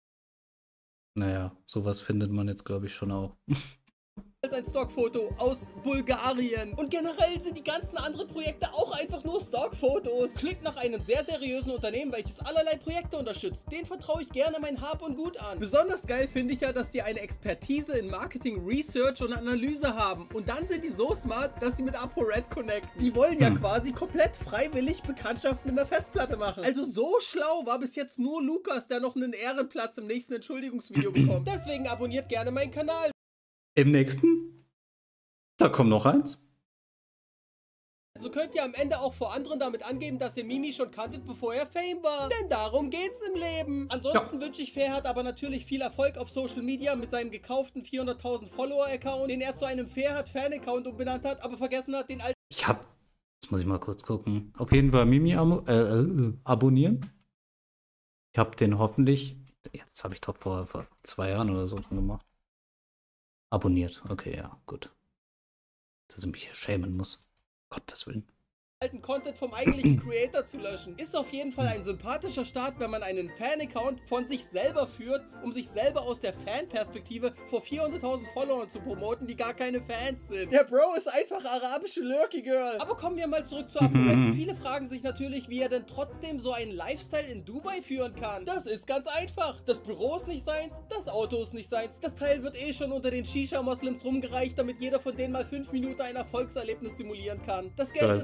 naja, sowas findet man jetzt, glaube ich, schon auch. als ein Stockfoto aus Bulgarien. Und generell sind die ganzen anderen Projekte auch einfach nur Stockfotos. Klickt nach einem sehr seriösen Unternehmen, welches allerlei Projekte unterstützt. Den vertraue ich gerne mein Hab und Gut an. Besonders geil finde ich ja, dass die eine Expertise in Marketing, Research und Analyse haben. Und dann sind die so smart, dass sie mit ApoRed connecten. Die wollen ja hm. quasi komplett freiwillig Bekanntschaft mit einer Festplatte machen. Also so schlau war bis jetzt nur Lukas, der noch einen Ehrenplatz im nächsten Entschuldigungsvideo bekommt. Deswegen abonniert gerne meinen Kanal. Im nächsten? Da kommt noch eins. So könnt ihr am Ende auch vor anderen damit angeben, dass ihr Mimi schon kanntet, bevor er Fame war. Denn darum geht's im Leben. Ansonsten ja. wünsche ich Ferhat aber natürlich viel Erfolg auf Social Media mit seinem gekauften vierhunderttausend Follower-Account, den er zu einem Ferhat-Fan-Account umbenannt hat, aber vergessen hat, den alten... Ich hab... Jetzt muss ich mal kurz gucken. Auf jeden Fall Mimi äh, äh, abonnieren. Ich hab den hoffentlich... Jetzt habe ich doch vor, vor zwei Jahren oder so gemacht. Abonniert. Okay, ja, gut. Dass ich mich hier schämen muss. Gottes Willen. alten Content vom eigentlichen Creator zu löschen. Ist auf jeden Fall ein sympathischer Start, wenn man einen Fan-Account von sich selber führt, um sich selber aus der Fan-Perspektive vor vierhunderttausend Followern zu promoten, die gar keine Fans sind. Der Bro ist einfach arabische Lurky Girl. Aber kommen wir mal zurück zu ApoRed. Viele fragen sich natürlich, wie er denn trotzdem so einen Lifestyle in Dubai führen kann. Das ist ganz einfach. Das Büro ist nicht seins, das Auto ist nicht seins. Das Teil wird eh schon unter den Shisha-Moslems rumgereicht, damit jeder von denen mal fünf Minuten ein Erfolgserlebnis simulieren kann. Das Geld Geil. ist nicht seins.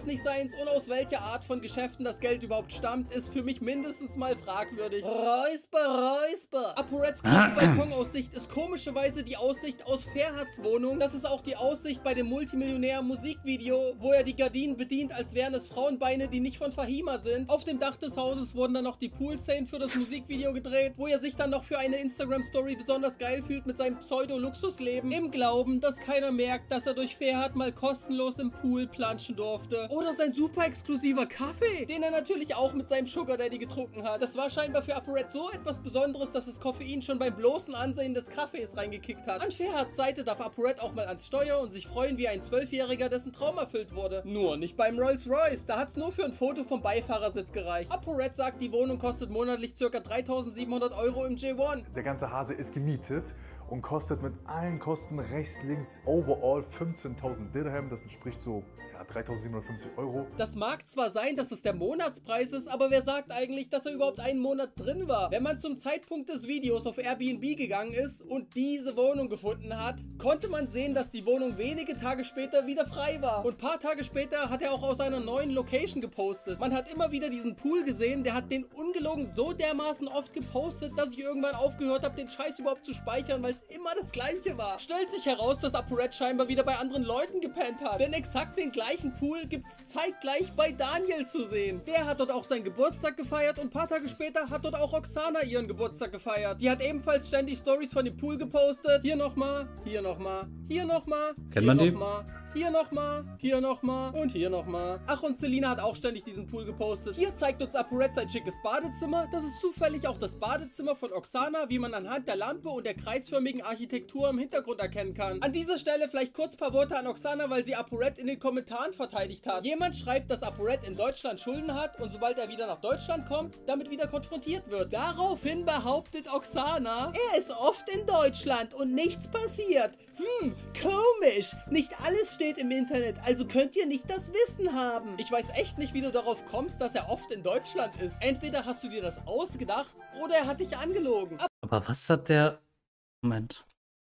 Provenzals und aus welcher Art von Geschäften das Geld überhaupt stammt, ist für mich mindestens mal fragwürdig. Räusper, Räusper. ApoReds krasse Balkonaussicht ist komischerweise die Aussicht aus Ferhats Wohnung. Das ist auch die Aussicht bei dem Multimillionär-Musikvideo, wo er die Gardinen bedient, als wären es Frauenbeine, die nicht von Fahima sind. Auf dem Dach des Hauses wurden dann noch die Pool-Szenen für das Musikvideo gedreht, wo er sich dann noch für eine Instagram-Story besonders geil fühlt mit seinem Pseudo-Luxusleben, im Glauben, dass keiner merkt, dass er durch Ferhat mal kostenlos im Pool planschen durfte. Oder sein super exklusiver Kaffee, den er natürlich auch mit seinem Sugar Daddy getrunken hat. Das war scheinbar für ApoRed so etwas Besonderes, dass das Koffein schon beim bloßen Ansehen des Kaffees reingekickt hat. An Ferhats Seite darf ApoRed auch mal ans Steuer und sich freuen wie ein Zwölfjähriger, dessen Traum erfüllt wurde. Nur nicht beim Rolls Royce, da hat es nur für ein Foto vom Beifahrersitz gereicht. ApoRed sagt, die Wohnung kostet monatlich ca. dreitausendsiebenhundert Euro im J eins. Der ganze Hase ist gemietet und kostet mit allen Kosten rechts, links, overall fünfzehntausend Dirham. Das entspricht so ja, dreitausendsiebenhundertfünfzig Euro. Das mag zwar sein, dass es der Monatspreis ist, aber wer sagt eigentlich, dass er überhaupt einen Monat drin war? Wenn man zum Zeitpunkt des Videos auf Airbnb gegangen ist und diese Wohnung gefunden hat, konnte man sehen, dass die Wohnung wenige Tage später wieder frei war. Und ein paar Tage später hat er auch aus einer neuen Location gepostet. Man hat immer wieder diesen Pool gesehen, der hat den ungelogen so dermaßen oft gepostet, dass ich irgendwann aufgehört habe, den Scheiß überhaupt zu speichern, weil es immer das gleiche war. Stellt sich heraus, dass ApoRed scheinbar wieder bei anderen Leuten gepennt hat. Denn exakt den gleichen Pool gibt es zeitgleich bei Daniel zu sehen. Der hat dort auch seinen Geburtstag gefeiert und ein paar Tage später hat dort auch Oksana ihren Geburtstag gefeiert. Die hat ebenfalls ständig Stories von dem Pool gepostet. Hier nochmal, hier nochmal, hier nochmal, Kennt man die? nochmal. Hier nochmal, hier nochmal und hier nochmal. Ach, und Selina hat auch ständig diesen Pool gepostet. Hier zeigt uns ApoRed sein schickes Badezimmer. Das ist zufällig auch das Badezimmer von Oksana, wie man anhand der Lampe und der kreisförmigen Architektur im Hintergrund erkennen kann. An dieser Stelle vielleicht kurz ein paar Worte an Oksana, weil sie ApoRed in den Kommentaren verteidigt hat. Jemand schreibt, dass ApoRed in Deutschland Schulden hat und sobald er wieder nach Deutschland kommt, damit wieder konfrontiert wird. Daraufhin behauptet Oksana, er ist oft in Deutschland und nichts passiert. Hm, komisch. Nicht alles steht im Internet, also könnt ihr nicht das Wissen haben. Ich weiß echt nicht, wie du darauf kommst, dass er oft in Deutschland ist. Entweder hast du dir das ausgedacht oder er hat dich angelogen. Aber was hat der... Moment.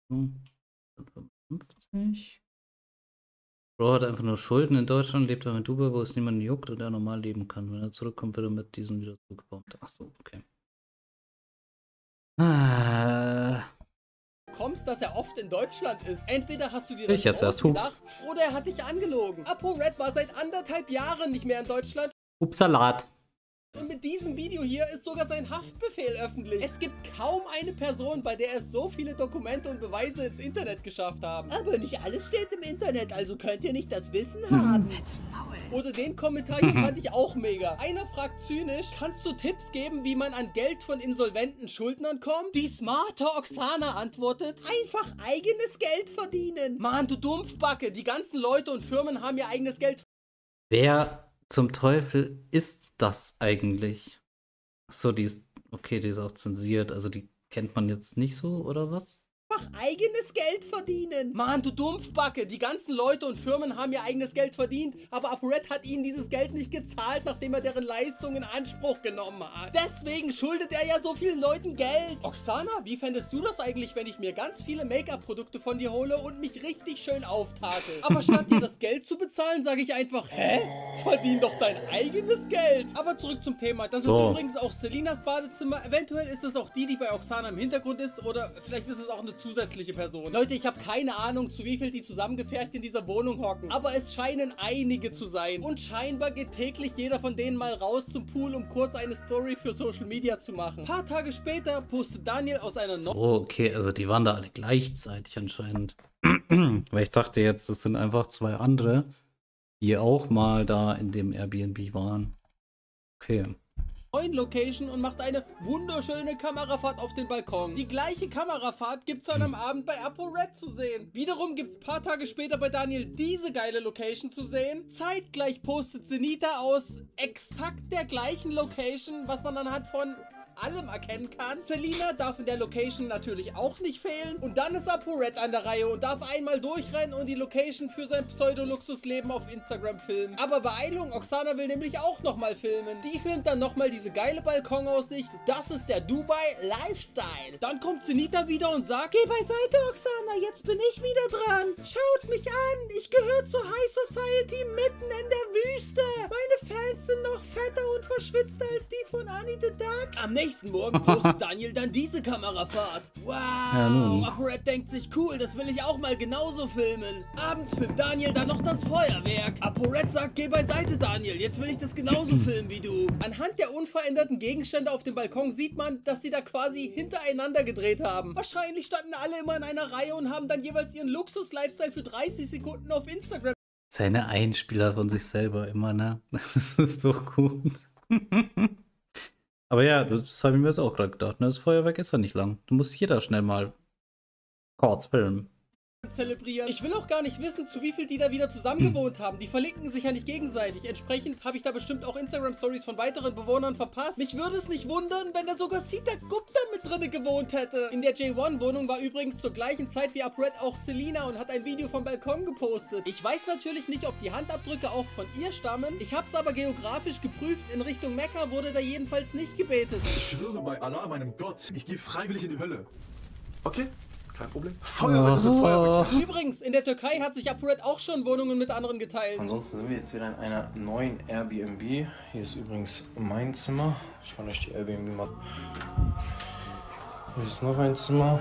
fünfzig? Bro hat einfach nur Schulden in Deutschland, lebt aber in Dubai, wo es niemanden juckt und er normal leben kann. Wenn er zurückkommt, wird er mit diesen wieder zugebaut. Achso, okay. Ah... kommst, dass er oft in Deutschland ist. Entweder hast du dir das ich jetzt erst ausgedacht oder er hat dich angelogen. ApoRed war seit anderthalb Jahren nicht mehr in Deutschland. Upsalat. Und mit diesem Video hier ist sogar sein Haftbefehl öffentlich. Es gibt kaum eine Person, bei der es so viele Dokumente und Beweise ins Internet geschafft haben. Aber nicht alles steht im Internet, also könnt ihr nicht das Wissen haben. Jetzt Maul. Oder den Kommentar hier fand ich auch mega. Einer fragt zynisch, kannst du Tipps geben, wie man an Geld von insolventen Schuldnern kommt? Die smarte Oksana antwortet, einfach eigenes Geld verdienen. Mann, du Dumpfbacke, die ganzen Leute und Firmen haben ihr eigenes Geld. Wer zum Teufel ist das eigentlich? Achso, die ist, okay, die ist auch zensiert, also die kennt man jetzt nicht so, oder was? Einfach eigenes Geld verdienen. Mann, du Dumpfbacke, die ganzen Leute und Firmen haben ihr eigenes Geld verdient, aber ApoRed hat ihnen dieses Geld nicht gezahlt, nachdem er deren Leistung in Anspruch genommen hat. Deswegen schuldet er ja so vielen Leuten Geld. Oksana, wie fändest du das eigentlich, wenn ich mir ganz viele Make-up-Produkte von dir hole und mich richtig schön auftakel? Aber statt dir das Geld zu bezahlen, sage ich einfach, hä? Verdien doch dein eigenes Geld. Aber zurück zum Thema. Das so. ist übrigens auch Selinas Badezimmer. Eventuell ist es auch die, die bei Oksana im Hintergrund ist, oder vielleicht ist es auch eine zusätzliche Person. Leute, ich habe keine Ahnung, zu wie viel die zusammengepfercht in dieser Wohnung hocken. Aber es scheinen einige zu sein. Und scheinbar geht täglich jeder von denen mal raus zum Pool, um kurz eine Story für Social Media zu machen. Ein paar Tage später postet Daniel aus einer... So, okay, also die waren da alle gleichzeitig anscheinend. Weil ich dachte jetzt, das sind einfach zwei andere, die auch mal da in dem Airbnb waren. Okay. neuen Location und macht eine wunderschöne Kamerafahrt auf den Balkon. Die gleiche Kamerafahrt gibt es dann am Abend bei ApoRed zu sehen. Wiederum gibt es ein paar Tage später bei Daniel diese geile Location zu sehen. Zeitgleich postet Zenita aus exakt der gleichen Location, was man anhand von allem erkennen kann. Selina darf in der Location natürlich auch nicht fehlen. Und dann ist ApoRed an der Reihe und darf einmal durchrennen und die Location für sein Pseudo-Luxusleben auf Instagram filmen. Aber Beeilung, Oksana will nämlich auch nochmal filmen. Die filmt dann nochmal diese geile Balkonaussicht. Das ist der Dubai Lifestyle. Dann kommt Zenita wieder und sagt, geh beiseite, Oksana, jetzt bin ich wieder dran. Schaut mich an, ich gehöre zur High Society mitten in der Wüste. Meine Fans sind noch fetter und verschwitzter als die von Annie the Duck. Am nächsten Morgen postet Daniel dann diese Kamerafahrt. Wow, Ja, nun. ApoRed denkt sich, cool, das will ich auch mal genauso filmen. Abends filmt Daniel dann noch das Feuerwerk. ApoRed sagt, geh beiseite, Daniel, jetzt will ich das genauso filmen wie du. Anhand der unveränderten Gegenstände auf dem Balkon sieht man, dass sie da quasi hintereinander gedreht haben. Wahrscheinlich standen alle immer in einer Reihe und haben dann jeweils ihren Luxus-Lifestyle für dreißig Sekunden auf Instagram. Seine Einspieler von sich selber immer, ne? Das ist so gut. Aber ja, das habe ich mir jetzt auch gerade gedacht, ne? Das Feuerwerk ist ja nicht lang. Du musst jeder schnell mal kurz filmen. Zelebrieren. Ich will auch gar nicht wissen, zu wie viel die da wieder zusammen gewohnt haben. Die verlinken sich ja nicht gegenseitig. Entsprechend habe ich da bestimmt auch Instagram-Stories von weiteren Bewohnern verpasst. Mich würde es nicht wundern, wenn da sogar Sita Gupta mit drinne gewohnt hätte. In der J eins Wohnung war übrigens zur gleichen Zeit wie ApoRed auch Selina und hat ein Video vom Balkon gepostet. Ich weiß natürlich nicht, ob die Handabdrücke auch von ihr stammen. Ich habe es aber geografisch geprüft. In Richtung Mekka wurde da jedenfalls nicht gebetet. Ich schwöre bei Allah, meinem Gott, ich gehe freiwillig in die Hölle. Okay, kein Problem. Feuerwerk mit Feuerwerk. Übrigens, in der Türkei hat sich ApoRed auch schon Wohnungen mit anderen geteilt. Ansonsten sind wir jetzt wieder in einer neuen Airbnb. Hier ist übrigens mein Zimmer. Ich kann euch die Airbnb mal. Hier ist noch ein Zimmer.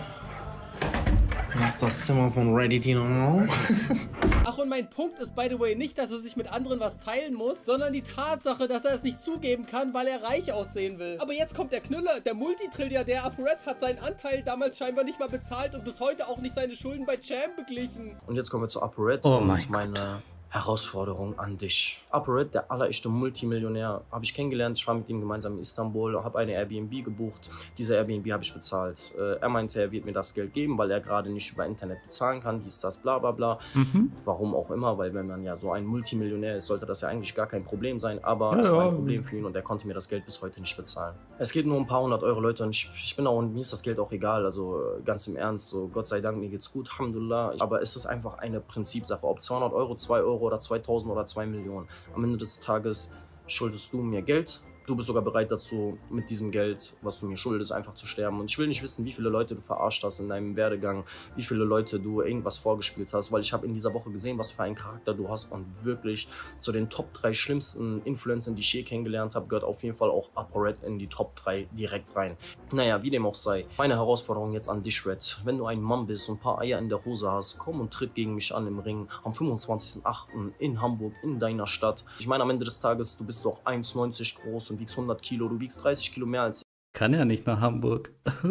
Das ist das Zimmer von Ready Tino. Ach, und mein Punkt ist, by the way, nicht, dass er sich mit anderen was teilen muss, sondern die Tatsache, dass er es nicht zugeben kann, weil er reich aussehen will. Aber jetzt kommt der Knüller. Der Multitrilliardär ApoRed hat seinen Anteil damals scheinbar nicht mal bezahlt und bis heute auch nicht seine Schulden bei Cham beglichen. Und jetzt kommen wir zu ApoRed Oh und mein Gott. meine Herausforderung an dich. ApoRed, der allerechte Multimillionär, habe ich kennengelernt. Ich war mit ihm gemeinsam in Istanbul, habe eine Airbnb gebucht. Diese Airbnb habe ich bezahlt. Äh, er meinte, er wird mir das Geld geben, weil er gerade nicht über Internet bezahlen kann. Dies, das, bla bla bla. Mhm. Warum auch immer, weil wenn man ja so ein Multimillionär ist, sollte das ja eigentlich gar kein Problem sein. Aber Ja, es war ja. ein Problem für ihn und er konnte mir das Geld bis heute nicht bezahlen. Es geht nur um ein paar hundert Euro, Leute. Und ich, ich bin auch, und mir ist das Geld auch egal. Also äh, ganz im Ernst, so Gott sei Dank, mir geht's gut, Alhamdulillah. Aber es ist einfach eine Prinzipsache. Ob zweihundert Euro, zwei Euro oder zweitausend oder zwei Millionen. Am Ende des Tages schuldest du mir Geld. Du bist sogar bereit dazu, mit diesem Geld, was du mir schuldest, einfach zu sterben. Und ich will nicht wissen, wie viele Leute du verarscht hast in deinem Werdegang, wie viele Leute du irgendwas vorgespielt hast, weil ich habe in dieser Woche gesehen, was für einen Charakter du hast und wirklich zu den Top drei schlimmsten Influencern, die ich je kennengelernt habe, gehört auf jeden Fall auch ApoRed in die Top drei direkt rein. Naja, wie dem auch sei. Meine Herausforderung jetzt an dich, Red. Wenn du ein Mann bist und ein paar Eier in der Hose hast, komm und tritt gegen mich an im Ring am fünfundzwanzigsten achten in Hamburg, in deiner Stadt. Ich meine, am Ende des Tages, du bist doch eins neunzig groß und wiegst hundert Kilo, du wiegst dreißig Kilo mehr als Kann ja nicht nach Hamburg.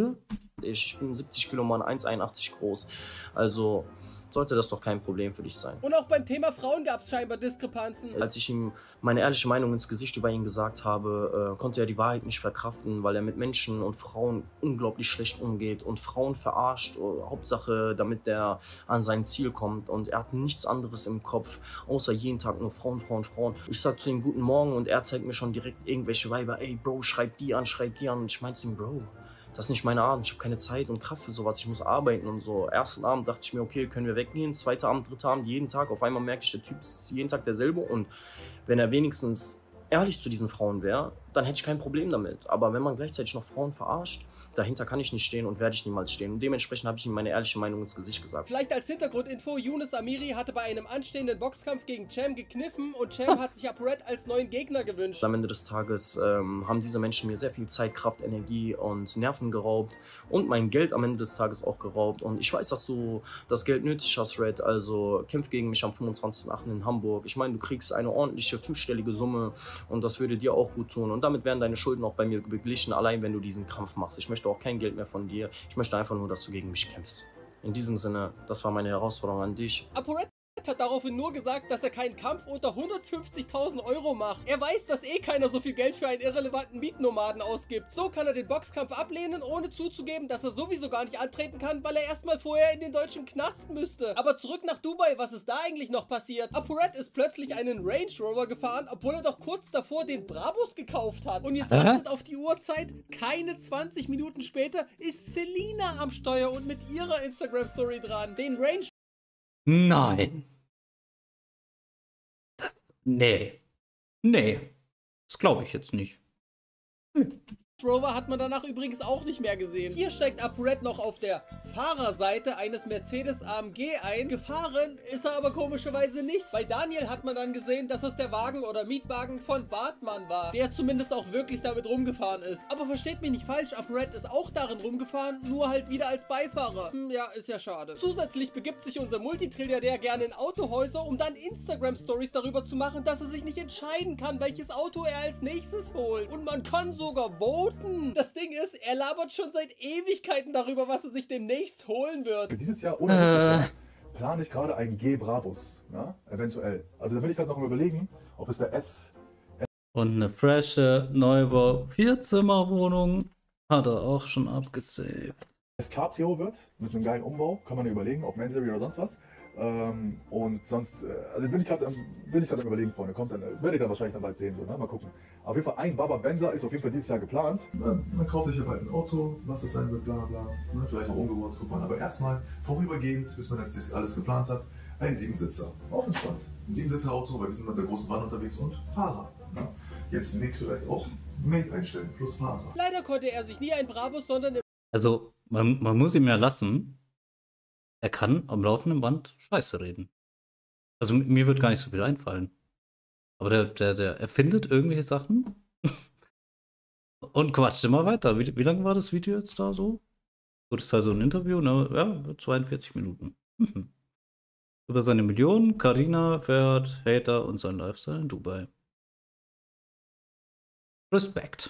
ich. Ich bin siebzig Kilo Mann, eins einundachtzig groß. Also sollte das doch kein Problem für dich sein. Und auch beim Thema Frauen gab es scheinbar Diskrepanzen. Als ich ihm meine ehrliche Meinung ins Gesicht über ihn gesagt habe, äh, konnte er die Wahrheit nicht verkraften, weil er mit Menschen und Frauen unglaublich schlecht umgeht und Frauen verarscht, äh, Hauptsache damit er an sein Ziel kommt, und er hat nichts anderes im Kopf, außer jeden Tag nur Frauen, Frauen, Frauen. Ich sag zu ihm guten Morgen und er zeigt mir schon direkt irgendwelche Weiber, ey Bro, schreib die an, schreib die an, und ich meinte zu ihm, Bro, das ist nicht meine Art, ich habe keine Zeit und Kraft für sowas, ich muss arbeiten und so. Ersten Abend dachte ich mir, okay, können wir weggehen, zweiter Abend, dritter Abend, jeden Tag, auf einmal merke ich, der Typ ist jeden Tag derselbe, und wenn er wenigstens ehrlich zu diesen Frauen wäre, dann hätte ich kein Problem damit. Aber wenn man gleichzeitig noch Frauen verarscht, dahinter kann ich nicht stehen und werde ich niemals stehen. Und dementsprechend habe ich ihm meine ehrliche Meinung ins Gesicht gesagt. Vielleicht als Hintergrundinfo, Yunus Amiri hatte bei einem anstehenden Boxkampf gegen Cham gekniffen und Cham hat sich ApoRed als neuen Gegner gewünscht. Am Ende des Tages ähm, haben diese Menschen mir sehr viel Zeit, Kraft, Energie und Nerven geraubt und mein Geld am Ende des Tages auch geraubt. Und ich weiß, dass du das Geld nötig hast, Red, also kämpf gegen mich am fünfundzwanzigsten achten in Hamburg. Ich meine, du kriegst eine ordentliche fünfstellige Summe und das würde dir auch gut tun. Und damit werden deine Schulden auch bei mir beglichen, allein wenn du diesen Kampf machst. Ich möchte auch kein Geld mehr von dir. Ich möchte einfach nur, dass du gegen mich kämpfst. In diesem Sinne, das war meine Herausforderung an dich. ApoRed ApoRed hat daraufhin nur gesagt, dass er keinen Kampf unter hundertfünfzigtausend Euro macht. Er weiß, dass eh keiner so viel Geld für einen irrelevanten Mietnomaden ausgibt. So kann er den Boxkampf ablehnen, ohne zuzugeben, dass er sowieso gar nicht antreten kann, weil er erstmal vorher in den deutschen Knast müsste. Aber zurück nach Dubai, was ist da eigentlich noch passiert? ApoRed ist plötzlich einen Range Rover gefahren, obwohl er doch kurz davor den Brabus gekauft hat. Und jetzt achtet auf die Uhrzeit, keine zwanzig Minuten später ist Selina am Steuer und mit ihrer Instagram-Story dran. Den Range Nein. Das, nee. Nee. Das glaube ich jetzt nicht. Hm. Rover hat man danach übrigens auch nicht mehr gesehen. Hier steigt ApoRed noch auf der Fahrerseite eines Mercedes A M G ein. Gefahren ist er aber komischerweise nicht. Bei Daniel hat man dann gesehen, dass es der Wagen oder Mietwagen von Bartmann war, der zumindest auch wirklich damit rumgefahren ist. Aber versteht mich nicht falsch, ApoRed ist auch darin rumgefahren, nur halt wieder als Beifahrer. Hm, ja, ist ja schade. Zusätzlich begibt sich unser Multitrilliardär gerne in Autohäuser, um dann Instagram-Stories darüber zu machen, dass er sich nicht entscheiden kann, welches Auto er als nächstes holt. Und man kann sogar voten. Das Ding ist, er labert schon seit Ewigkeiten darüber, was er sich demnächst holen wird. Für dieses Jahr oder nächstes Jahr plane ich gerade einen G Brabus, ja? Eventuell. Also da bin ich gerade noch am Überlegen, ob es der S... Und eine frische Neubau-Vierzimmerwohnung hat er auch schon abgesaved. S Cabrio wird, mit einem geilen Umbau, kann man ja überlegen, ob Mansory oder sonst was. Ähm, und sonst, äh, also bin ich gerade am überlegen, Freunde, kommt dann, äh, werde ich dann wahrscheinlich dann bald sehen, so, ne? Mal gucken. Auf jeden Fall ein Baba Benzer ist auf jeden Fall dieses Jahr geplant. Man, man kauft sich ja bald ein Auto, was das sein wird, bla bla, ne? Vielleicht auch umgebaut, guck mal. Aber erstmal, vorübergehend, bis man jetzt das alles geplant hat, ein Siebensitzer, auf entspannt. Ein Siebensitzer-Auto, weil wir sind mit der großen Bahn unterwegs und Fahrer. Ne? Jetzt demnächst vielleicht auch Mate einstellen, plus Fahrer. Leider konnte er sich nie ein Brabus, sondern... Also, man, man muss ihm ja lassen, er kann am laufenden Band Scheiße reden. Also mir wird gar nicht so viel einfallen. Aber der, der, der erfindet irgendwelche Sachen und quatscht immer weiter. Wie, wie lange war das Video jetzt da so? So, das ist also ein Interview, ne? Ja, zweiundvierzig Minuten. Mhm. Über seine Millionen, Carina, Pferd, Hater und sein Lifestyle in Dubai. Respekt.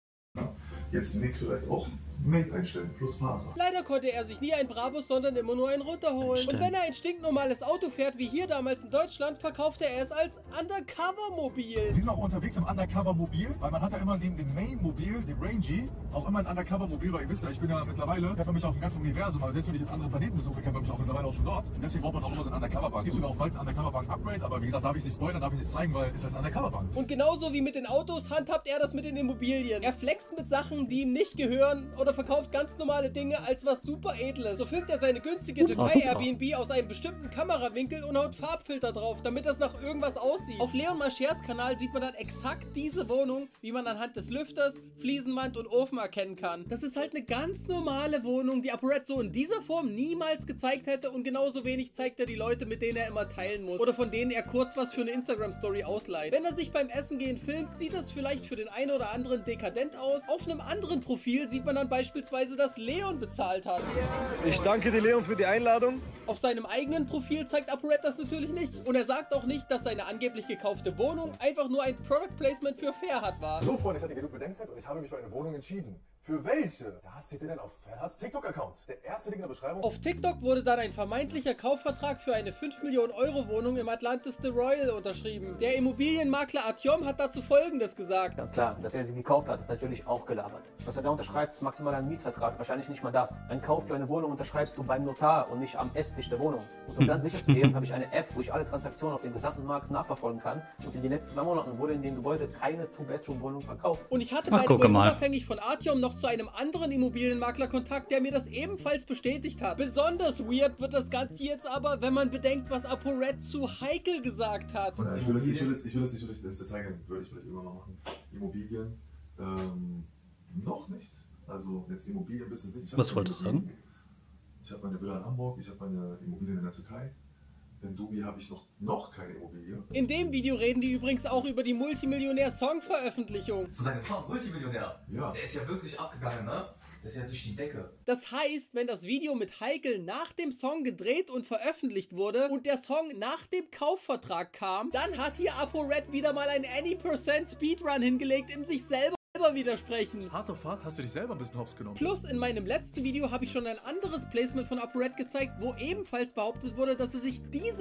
Jetzt demnächst vielleicht auch Mate einstellen, plus Fahrer. Leider konnte er sich nie ein Brabus, sondern immer nur einen runterholen. Einstellen. Und wenn er ein stinknormales Auto fährt, wie hier damals in Deutschland, verkaufte er es als Undercover-Mobil. Wir sind auch unterwegs im Undercover-Mobil, weil man hat ja immer neben dem Main-Mobil, dem Rangy, auch immer ein Undercover-Mobil, weil ihr wisst ja, ich bin ja mittlerweile, kennt man mich auf dem ganzen Universum, also selbst wenn ich jetzt andere Planeten besuche, kennt man mich auch mittlerweile auch schon dort. Und deswegen braucht man auch immer so einen Undercover-Wagen. Gibt sogar auch bald einen Undercover-Wagen-Upgrade, aber wie gesagt, darf ich nicht spoilern, darf ich nicht zeigen, weil es ist halt ein Undercover-Wagen. Und genauso wie mit den Autos handhabt er das mit den Immobilien. Er flext mit Sachen, die ihm nicht gehören oder verkauft ganz normale Dinge als was super Edles. So filmt er seine günstige Türkei-Airbnb aus einem bestimmten Kamerawinkel und haut Farbfilter drauf, damit das nach irgendwas aussieht. Auf Leon Maschers Kanal sieht man dann exakt diese Wohnung, wie man anhand des Lüfters, Fliesenwand und Ofen erkennen kann. Das ist halt eine ganz normale Wohnung, die ApoRed so in dieser Form niemals gezeigt hätte und genauso wenig zeigt er die Leute, mit denen er immer teilen muss oder von denen er kurz was für eine Instagram-Story ausleiht. Wenn er sich beim Essen gehen filmt, sieht das vielleicht für den einen oder anderen dekadent aus. Auf einem anderen Profil sieht man dann beispielsweise, dass Leon bezahlt hat. Ich danke dir, Leon, für die Einladung. Auf seinem eigenen Profil zeigt ApoRed das natürlich nicht. Und er sagt auch nicht, dass seine angeblich gekaufte Wohnung einfach nur ein Product Placement für Ferhat war. So, Freunde, ich hatte genug Bedenkzeit und ich habe mich für eine Wohnung entschieden. Für welche? Das seht ihr denn auf Ferhats TikTok-Account. Der erste Link in der Beschreibung. Auf TikTok wurde dann ein vermeintlicher Kaufvertrag für eine fünf Millionen Euro Wohnung im Atlantis The Royal unterschrieben. Der Immobilienmakler Artyom hat dazu Folgendes gesagt. Ganz klar, dass er sie gekauft hat, ist natürlich auch gelabert. Was er da unterschreibt, ist maximal ein Mietvertrag, wahrscheinlich nicht mal das. Ein Kauf für eine Wohnung unterschreibst du beim Notar und nicht am Esstisch der Wohnung. Und um ganz sicher zu gehen, habe ich eine App, wo ich alle Transaktionen auf dem gesamten Markt nachverfolgen kann. Und in den letzten zwei Monaten wurde in dem Gebäude keine Two-Bedroom-Wohnung verkauft. Und ich hatte beide unabhängig von Artyom noch zu einem anderen Immobilienmakler Kontakt, der mir das ebenfalls bestätigt hat. Besonders weird wird das Ganze jetzt aber, wenn man bedenkt, was ApoRed zu Heikel gesagt hat. Und ich will jetzt, ich will jetzt, ich will jetzt nicht wirklich ins Detail gehen, würde ich vielleicht immer mal machen. Immobilien, ähm, noch nicht. Also jetzt Immobilienbusiness nicht. Was wolltest du sagen? Ich habe meine Villa in Hamburg, ich habe meine Immobilien in der Türkei. In Dubai habe ich noch, noch keine Immobilie. In dem Video reden die übrigens auch über die Multimillionär-Song-Veröffentlichung. Zu seinem Song Multimillionär? Ja. Der ist ja wirklich abgegangen, ne? Der ist ja durch die Decke. Das heißt, wenn das Video mit Heikel nach dem Song gedreht und veröffentlicht wurde und der Song nach dem Kaufvertrag kam, dann hat hier ApoRed wieder mal ein Any Percent Speedrun hingelegt, in sich selber widersprechen. Hart auf hart hast du dich selber ein bisschen hops genommen. Plus in meinem letzten Video habe ich schon ein anderes Placement von ApoRed gezeigt, wo ebenfalls behauptet wurde, dass er sich diese Wohnung in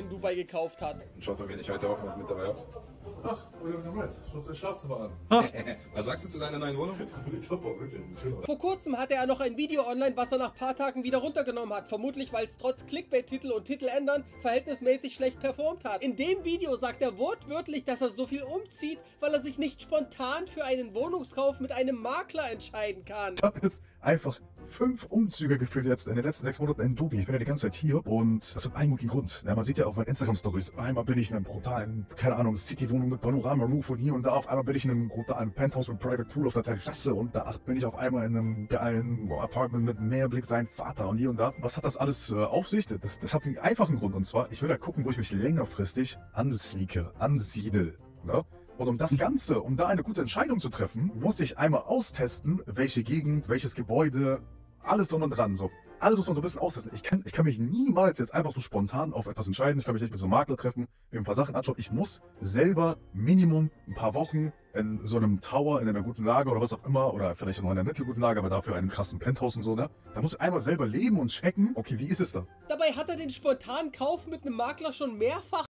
in Dubai gekauft hat. Schaut mal, wen ich heute auch noch mit dabei habe. Ach, William Red, schaut sein Schlafzimmer an. Ah. Was sagst du zu deiner neuen Wohnung? Sieht top aus, wirklich. Sieht schön aus. Vor kurzem hatte er noch ein Video online, was er nach paar Tagen wieder runtergenommen hat. Vermutlich, weil es trotz Clickbait-Titel und Titel ändern verhältnismäßig schlecht performt hat. In dem Video sagt er wortwörtlich, dass er so viel umzieht, weil er sich nicht spontan für einen Wohnungskauf mit einem Makler entscheiden kann. Ich habe jetzt einfach fünf Umzüge geführt jetzt in den letzten sechs Monaten in Dubai. Ich bin ja die ganze Zeit hier und das hat einen guten Grund. Ja, man sieht ja auch meinen Instagram-Stories. Einmal bin ich in einem brutalen, keine Ahnung, City-Wohnung mit Panorama-Roof und hier und da. Auf einmal bin ich in einem brutalen Penthouse mit Private Pool auf der Terrasse und da bin ich auf einmal in einem geilen Apartment mit Meerblick, sein Vater und hier und da. Was hat das alles äh, auf sich? Das, das hat einen einfachen Grund und zwar, ich will da gucken, wo ich mich längerfristig ansneake, ansiedel. Ne? Und um das Ganze, um da eine gute Entscheidung zu treffen, muss ich einmal austesten, welche Gegend, welches Gebäude, alles drum und dran. So, alles muss man so ein bisschen austesten. Ich kann, ich kann mich niemals jetzt einfach so spontan auf etwas entscheiden. Ich kann mich nicht mit so einem Makler treffen, mir ein paar Sachen anschauen. Ich muss selber Minimum ein paar Wochen in so einem Tower, in einer guten Lage oder was auch immer, oder vielleicht nur in einer mittelguten Lage, aber dafür einem krassen Penthouse und so, ne? Da muss ich einmal selber leben und checken, okay, wie ist es da? Dabei hat er den spontanen Kauf mit einem Makler schon mehrfach.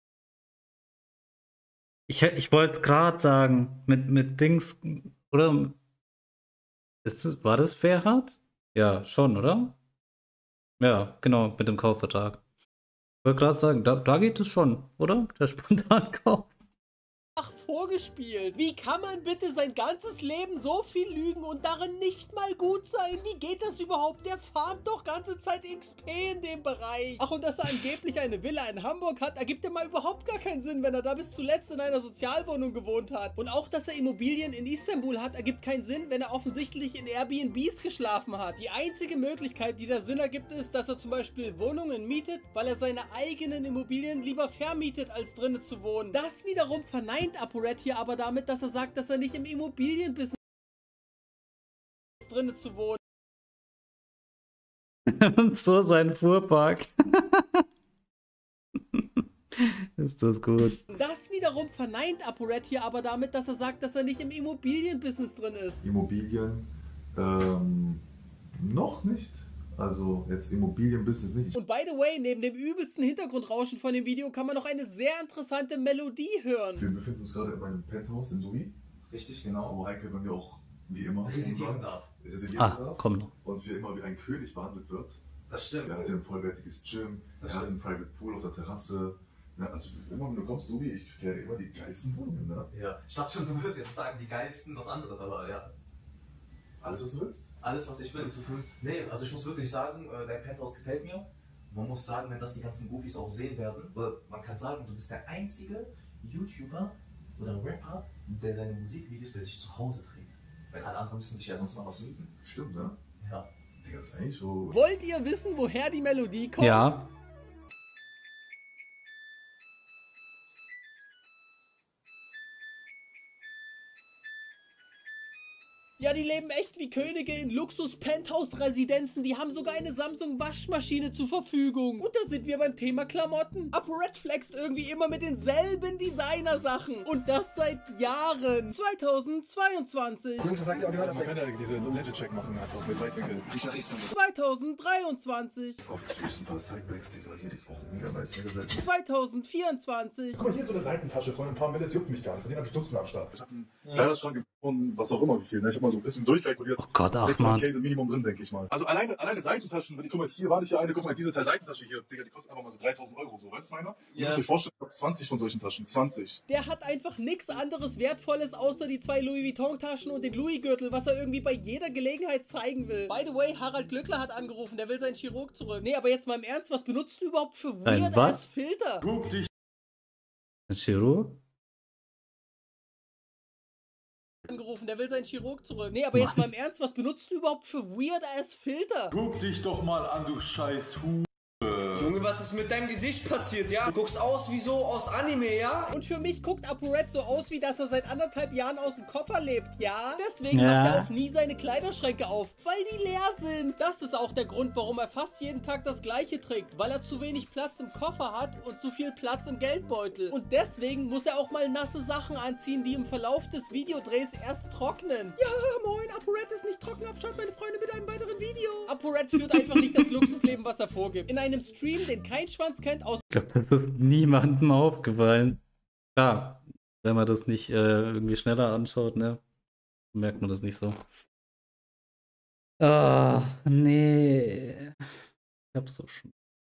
Ich, ich wollte es gerade sagen, mit, mit Dings, oder? Ist das, war das Fairhard? Ja, schon, oder? Ja, genau, mit dem Kaufvertrag. Ich wollte gerade sagen, da, da geht es schon, oder? Der Spontankauf. Vorgespielt. Wie kann man bitte sein ganzes Leben so viel lügen und darin nicht mal gut sein? Wie geht das überhaupt? Der farmt doch ganze Zeit X P in dem Bereich. Ach, und dass er angeblich eine Villa in Hamburg hat, ergibt ja mal überhaupt gar keinen Sinn, wenn er da bis zuletzt in einer Sozialwohnung gewohnt hat. Und auch, dass er Immobilien in Istanbul hat, ergibt keinen Sinn, wenn er offensichtlich in Airbnbs geschlafen hat. Die einzige Möglichkeit, die da Sinn ergibt, ist, dass er zum Beispiel Wohnungen mietet, weil er seine eigenen Immobilien lieber vermietet, als drinnen zu wohnen. Das wiederum verneint ApoRed hier aber damit, dass er sagt, dass er nicht im Immobilienbusiness drinnen zu wohnen. Und so sein Fuhrpark. Ist das gut. Das wiederum verneint ApoRed hier aber damit, dass er sagt, dass er nicht im Immobilienbusiness drin ist. Immobilien, ähm, noch nicht. Also jetzt Immobilienbusiness nicht. Und by the way, neben dem übelsten Hintergrundrauschen von dem Video kann man noch eine sehr interessante Melodie hören. Wir befinden uns gerade in meinem Penthouse in Dubai. Richtig, genau. Wo Heike bei mir auch wie immer residieren darf. Residieren Ah, darf. komm noch. Und wie immer wie ein König behandelt wird. Das stimmt. Er hat ein vollwertiges Gym, Das er hat stimmt. einen Private Pool auf der Terrasse. Ja, also immer wenn du kommst, Dubai, ich kenne immer die geilsten Wohnungen, ne? Ja, ich dachte schon, du wirst jetzt sagen, die geilsten, was anderes, aber ja. Alles, was du willst? Alles, was ich will. Nee, also ich muss wirklich sagen, äh, dein Penthouse gefällt mir. Man muss sagen, wenn das die ganzen Goofies auch sehen werden, oder man kann sagen, du bist der einzige YouTuber oder Rapper, der seine Musikvideos bei sich zu Hause trägt. Weil alle anderen müssen sich ja sonst mal was mieten. Stimmt, ne? Ja. Digga, das ist eigentlich so. Wollt ihr wissen, woher die Melodie kommt? Ja. Ja, die leben echt wie Könige in Luxus-Penthouse-Residenzen. Die haben sogar eine Samsung-Waschmaschine zur Verfügung. Und da sind wir beim Thema Klamotten. ApoRed flext irgendwie immer mit denselben Designer-Sachen. Und das seit Jahren. zweitausendzweiundzwanzig. Man kann ja diese Legend-Check machen, einfach mit Weitwinkel. zweitausenddreiundzwanzig. Auf ein paar Sidebacks, Digga, hier, die ist auch mega nice, mega selten. zweitausendvierundzwanzig. Guck mal, hier ist so eine Seitentasche von ein paar Millis, juckt mich gar nicht. Von denen habe ich Dutzende am Start. Ich habe einen Kleiderschrank und was auch immer wie viel. Ne? Ich habe mal so ein bisschen durchkalkuliert. Oh Gott, ach sechshundert Mann. Käse Minimum drin, denke ich mal. Also alleine, alleine Seitentaschen, wenn ich, guck mal, hier war nicht hier eine, guck mal, diese Teil Seitentasche hier, Digga, die kostet einfach mal so dreitausend Euro, so, weißt du, meiner? Ihr Ja. müsst euch vorstellen, ich hab zwanzig von solchen Taschen, zwanzig. Der hat einfach nichts anderes Wertvolles außer die zwei Louis Vuitton-Taschen und den Louis-Gürtel, was er irgendwie bei jeder Gelegenheit zeigen will. By the way, Harald Glückler hat angerufen, der will seinen Chirurg zurück. Nee, aber jetzt mal im Ernst, was benutzt du überhaupt für Ein weird was? ass Filter? Guck dich Ein Chirurg? Angerufen, der will seinen Chirurg zurück. Nee, aber jetzt mal im Ernst, was benutzt du überhaupt für weird ass Filter? Guck dich doch mal an, du scheiß Hu. Junge, was ist mit deinem Gesicht passiert, ja? Du guckst aus wie so aus Anime, ja? Und für mich guckt ApoRed so aus, wie dass er seit anderthalb Jahren aus dem Koffer lebt, ja? Deswegen Ja. macht er auch nie seine Kleiderschränke auf, weil die leer sind. Das ist auch der Grund, warum er fast jeden Tag das Gleiche trägt, weil er zu wenig Platz im Koffer hat und zu viel Platz im Geldbeutel. Und deswegen muss er auch mal nasse Sachen anziehen, die im Verlauf des Videodrehs erst trocknen. Ja, moin, ApoRed ist nicht trocken, abschaut meine Freunde mit einem weiteren Video. ApoRed führt einfach nicht das Luxusleben, was er vorgibt. In einem Stream, den den kein Schwanz kennt, aus... Ich glaube, das ist niemandem aufgefallen. Klar, wenn man das nicht äh, irgendwie schneller anschaut, ne, merkt man das nicht so. Ah, nee. Ich hab so schon.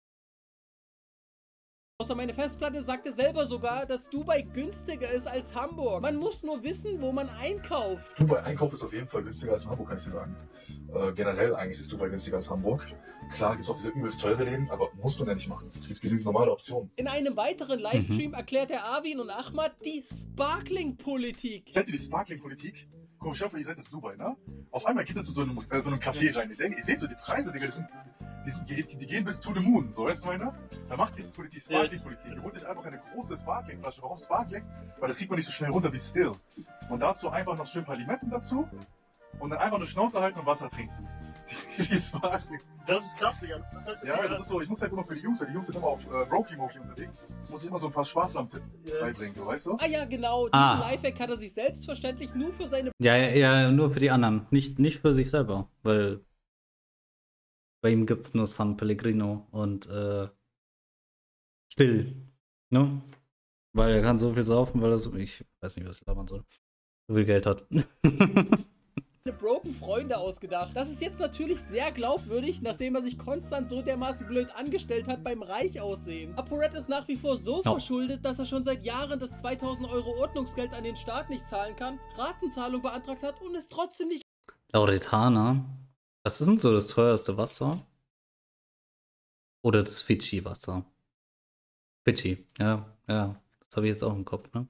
Außer meine Festplatte sagte selber sogar, dass Dubai günstiger ist als Hamburg. Man muss nur wissen, wo man einkauft. Dubai Einkauf ist auf jeden Fall günstiger als in Hamburg, kann ich dir sagen. Äh, generell eigentlich ist Dubai günstiger als Hamburg. Klar gibt es auch diese übelst teure Läden, aber muss man ja nicht machen. Es gibt genügend normale Optionen. In einem weiteren Livestream mhm. erklärt der Arvin und Ahmad die Sparkling-Politik. Kennt ihr die Sparkling-Politik? Guck, ich hoffe, ihr seid das Dubai, ne? Auf einmal geht das in so einem, äh, so einem Café rein. Ihr, denkt, ihr seht so die Preise, Digga, die, sind, die, sind, die, die gehen bis to the moon, so, weißt du, meine? Da macht die Politik Sparkling-Politik. Ihr holt euch einfach eine große Sparkling-Flasche. Warum Sparkling? Weil das kriegt man nicht so schnell runter wie Still. Und dazu einfach noch schön ein paar Limetten dazu und dann einfach eine Schnauze halten und Wasser trinken. Die Sparkling. Das ist krass, Digga. Das ist ja, das ist so, ich muss halt immer für die Jungs, die Jungs sind immer auf äh, Brokey-Moki unterwegs, muss ich immer so ein paar Sparflammen yeah. beibringen, so, weißt du? Ah ja, genau, diesen ah. Lifehack hat er sich selbstverständlich nur für seine... Ja, ja, ja, nur für die anderen, nicht, nicht für sich selber, weil bei ihm gibt's nur San Pellegrino und äh, Still, ne? Weil er kann so viel saufen, weil er so, ich weiß nicht, was ich labern soll, so viel Geld hat. Broken Freunde ausgedacht. Das ist jetzt natürlich sehr glaubwürdig, nachdem er sich konstant so dermaßen blöd angestellt hat beim Reich aussehen. ApoRed ist nach wie vor so no. verschuldet, dass er schon seit Jahren das zweitausend Euro Ordnungsgeld an den Staat nicht zahlen kann, Ratenzahlung beantragt hat und es trotzdem nicht... Lauretana, was ist denn so das teuerste Wasser? Oder das Fidschi-Wasser? Fidschi, ja, ja, das habe ich jetzt auch im Kopf, ne?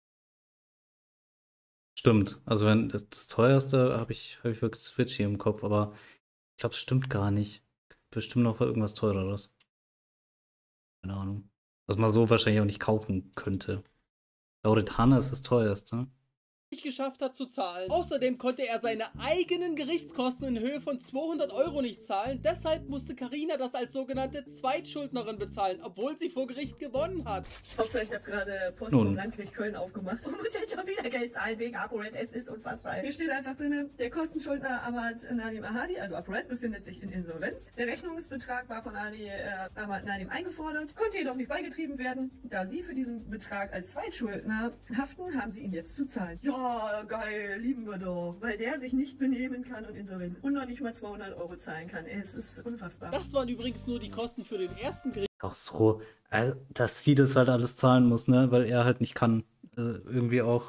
Stimmt, also wenn das, das teuerste habe ich, hab ich wirklich Fidschi im Kopf, aber ich glaube, es stimmt gar nicht. Bestimmt noch irgendwas teureres. Keine Ahnung. Was man so wahrscheinlich auch nicht kaufen könnte. Lauretana ist das teuerste. geschafft hat zu zahlen. Außerdem konnte er seine eigenen Gerichtskosten in Höhe von zweihundert Euro nicht zahlen. Deshalb musste Carina das als sogenannte Zweitschuldnerin bezahlen, obwohl sie vor Gericht gewonnen hat. Hauptsache, ich habe gerade Post vom Landgericht Köln aufgemacht und muss jetzt schon wieder Geld zahlen wegen ApoRed. Es ist unfassbar. Hier steht einfach drin, der Kostenschuldner Ahmad Nadim Ahadi, also ApoRed, befindet sich in Insolvenz. Der Rechnungsbetrag war von Ali äh, Ahmad Nadim eingefordert, konnte jedoch nicht beigetrieben werden. Da sie für diesen Betrag als Zweitschuldner haften, haben sie ihn jetzt zu zahlen. Ja, geil, lieben wir doch. Weil der sich nicht benehmen kann und insolvent und noch nicht mal zweihundert Euro zahlen kann. Es ist unfassbar. Das waren übrigens nur die Kosten für den ersten Gericht. Auch so, äh, dass sie das halt alles zahlen muss, ne? Weil er halt nicht kann. Äh, irgendwie auch.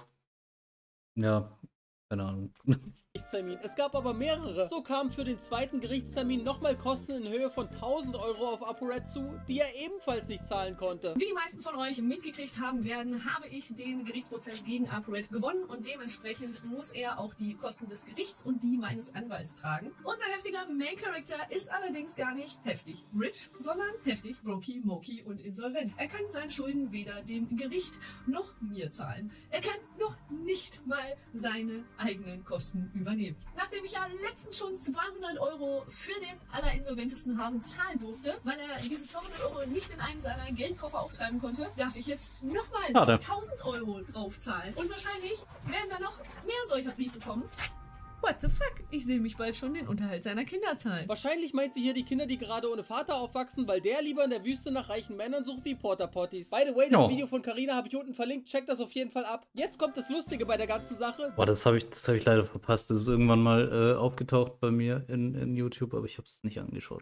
Ja, keine Ahnung. Gerichtstermin. Es gab aber mehrere. So kamen für den zweiten Gerichtstermin nochmal Kosten in Höhe von tausend Euro auf ApoRed zu, die er ebenfalls nicht zahlen konnte. Wie die meisten von euch mitgekriegt haben werden, habe ich den Gerichtsprozess gegen ApoRed gewonnen und dementsprechend muss er auch die Kosten des Gerichts und die meines Anwalts tragen. Unser heftiger Main-Character ist allerdings gar nicht heftig rich, sondern heftig brokey, mokey und insolvent. Er kann seine Schulden weder dem Gericht noch mir zahlen. Er kann noch nicht mal seine eigenen Kosten übernehmen. Nachdem ich ja letztens schon zweihundert Euro für den allerinsolventesten Hasen zahlen durfte, weil er diese zweihundert Euro nicht in einen seiner Geldkoffer auftreiben konnte, darf ich jetzt nochmal ah, tausend Euro draufzahlen. Und wahrscheinlich werden da noch mehr solcher Briefe kommen. What the fuck? Ich sehe mich bald schon den Unterhalt seiner Kinder zahlen. Wahrscheinlich meint sie hier die Kinder, die gerade ohne Vater aufwachsen, weil der lieber in der Wüste nach reichen Männern sucht wie Porta Potties. By the way, das no. Video von Carina habe ich unten verlinkt, checkt das auf jeden Fall ab. Jetzt kommt das Lustige bei der ganzen Sache. Boah, das habe ich, das hab ich leider verpasst. Das ist irgendwann mal äh, aufgetaucht bei mir in, in YouTube, aber ich habe es nicht angeschaut.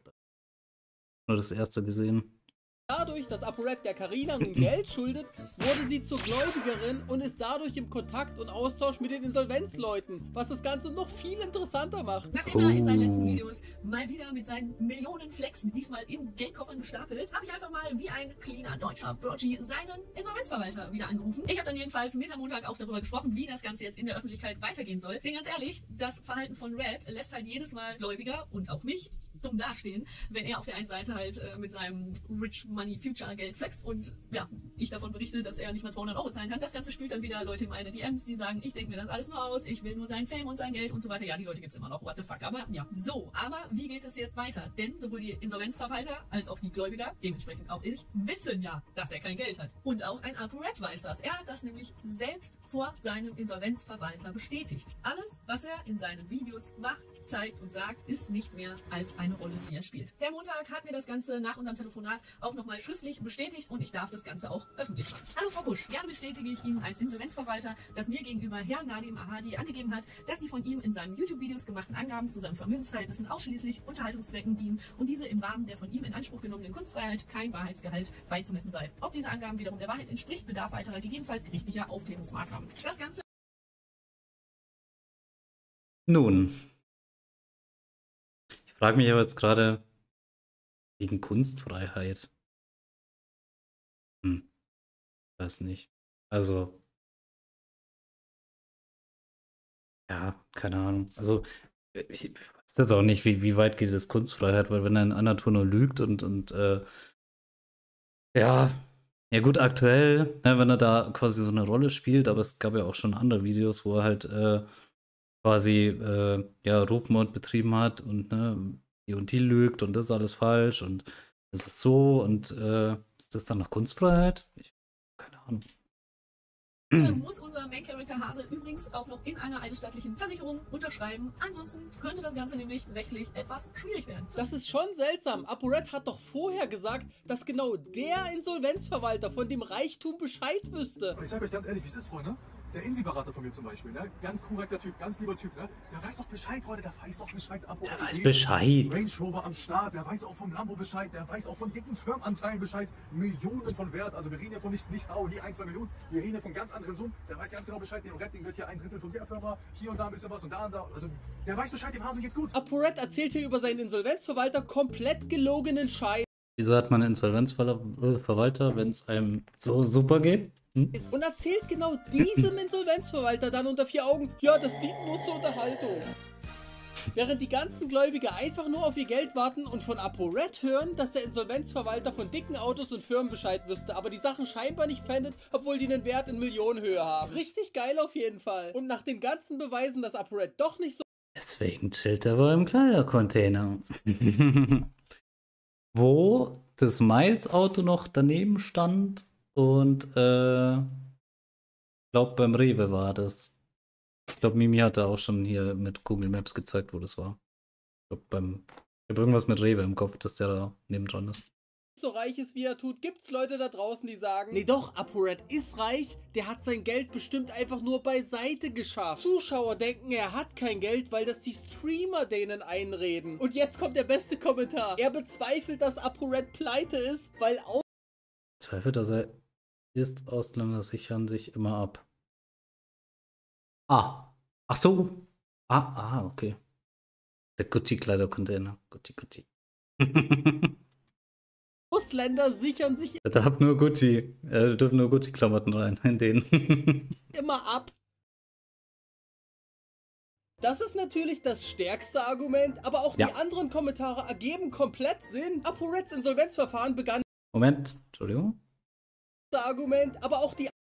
Nur das erste gesehen. Dadurch, dass ApoRed der Carina nun Geld schuldet, wurde sie zur Gläubigerin und ist dadurch im Kontakt und Austausch mit den Insolvenzleuten, was das Ganze noch viel interessanter macht. Nachdem er in seinen letzten Videos mal wieder mit seinen Millionen Flexen, diesmal in Geldkoffern gestapelt, habe ich einfach mal wie ein cleaner deutscher Brogy seinen Insolvenzverwalter wieder angerufen. Ich habe dann jedenfalls mit am Montag auch darüber gesprochen, wie das Ganze jetzt in der Öffentlichkeit weitergehen soll. Denn ganz ehrlich, das Verhalten von Red lässt halt jedes Mal Gläubiger und auch mich dumm dastehen, wenn er auf der einen Seite halt äh, mit seinem Rich Money Future Geld flext und ja, ich davon berichte, dass er nicht mal zweihundert Euro zahlen kann. Das Ganze spült dann wieder Leute in meine D Ms, die sagen, ich denke mir das alles nur aus, ich will nur sein Fame und sein Geld und so weiter. Ja, die Leute gibt's immer noch, what the fuck. Aber ja, so, aber wie geht es jetzt weiter? Denn sowohl die Insolvenzverwalter als auch die Gläubiger, dementsprechend auch ich, wissen ja, dass er kein Geld hat. Und auch ein ApoRed weiß das. Er hat das nämlich selbst vor seinem Insolvenzverwalter bestätigt. Alles, was er in seinen Videos macht, zeigt und sagt, ist nicht mehr als eine eine Rolle, die er spielt. Herr Montag hat mir das Ganze nach unserem Telefonat auch nochmal schriftlich bestätigt und ich darf das Ganze auch öffentlich machen. Hallo Frau Busch, gerne bestätige ich Ihnen als Insolvenzverwalter, dass mir gegenüber Herrn Nadim Ahadi angegeben hat, dass die von ihm in seinen YouTube-Videos gemachten Angaben zu seinen Vermögensverhältnissen ausschließlich Unterhaltungszwecken dienen und diese im Rahmen der von ihm in Anspruch genommenen Kunstfreiheit kein Wahrheitsgehalt beizumessen sei. Ob diese Angaben wiederum der Wahrheit entspricht, bedarf weiterer gegebenenfalls gerichtlicher Aufklärungsmaßnahmen. Das Ganze Nun, ich frage mich aber jetzt gerade wegen Kunstfreiheit. Hm, weiß nicht. Also, ja, keine Ahnung. Also, ich, ich weiß jetzt auch nicht, wie, wie weit geht es Kunstfreiheit, weil wenn er in einer Tour nur lügt und, und äh, ja, ja gut, aktuell, ne, wenn er da quasi so eine Rolle spielt, aber es gab ja auch schon andere Videos, wo er halt äh, quasi äh, ja, Rufmord betrieben hat und ne, die und die lügt und das ist alles falsch und das ist so und äh, ist das dann noch Kunstfreiheit? Ich, keine Ahnung. muss unser Main Character Hase übrigens auch noch in einer eidesstattlichen Versicherung unterschreiben. Ansonsten könnte das Ganze nämlich rechtlich etwas schwierig werden. Das ist schon seltsam. ApoRed hat doch vorher gesagt, dass genau der Insolvenzverwalter von dem Reichtum Bescheid wüsste. Und ich sag euch ganz ehrlich, wie es ist, Freunde. Der Insi-Berater von mir zum Beispiel, ne? Ganz korrekter Typ, ganz lieber Typ, ne? Der weiß doch Bescheid, Freunde, der weiß doch Bescheid. Abo, der weiß Bescheid. Range Rover am Start, der weiß auch vom Lambo Bescheid, der weiß auch von dicken Firmenanteilen Bescheid. Millionen von Wert, also wir reden ja von nicht, nicht oh, hier ein, zwei Millionen, wir reden ja von ganz anderen Summen. Der weiß ganz genau Bescheid, dem Retting wird hier ein Drittel von der Firma, hier und da ein bisschen was und da und da. Also der weiß Bescheid, dem Hasen geht's gut. ApoRed erzählt hier über seinen Insolvenzverwalter komplett gelogenen Scheiß. Wieso hat man einen Insolvenzverwalter, wenn es einem so super geht? Hm? Und erzählt genau diesem Insolvenzverwalter dann unter vier Augen, ja, das dient nur zur Unterhaltung. Während die ganzen Gläubiger einfach nur auf ihr Geld warten und von ApoRed hören, dass der Insolvenzverwalter von dicken Autos und Firmen Bescheid wüsste, aber die Sachen scheinbar nicht pfändet, obwohl die einen Wert in Millionenhöhe haben. Richtig geil auf jeden Fall. Und nach den ganzen Beweisen, dass ApoRed doch nicht so... Deswegen chillt er wohl im Kleidercontainer. Wo das Miles-Auto noch daneben stand und äh, ich glaube beim Rewe war das. Ich glaube Mimi hatte auch schon hier mit Google Maps gezeigt, wo das war. Ich glaube beim, ich habe irgendwas mit Rewe im Kopf, dass der da nebendran ist. so reich ist, wie er tut, gibt's Leute da draußen, die sagen, nee doch, ApoRed ist reich, der hat sein Geld bestimmt einfach nur beiseite geschafft. Zuschauer denken, er hat kein Geld, weil das die Streamer denen einreden. Und jetzt kommt der beste Kommentar. Er bezweifelt, dass ApoRed pleite ist, weil auch... Zweifelt, dass er ist, Ausländer sichern sich immer ab. Ah. Ach so. Ah, ah, okay. Der Gucci-Kleidercontainer. Gucci, Gucci. Ausländer sichern sich Da darf nur Gucci. Äh, dürfen nur Gucci-Klamotten rein in den. immer ab. Das ist natürlich das stärkste Argument, aber auch Ja. die anderen Kommentare ergeben komplett Sinn. ApoReds Insolvenzverfahren begann Moment, Entschuldigung. das Argument, aber auch die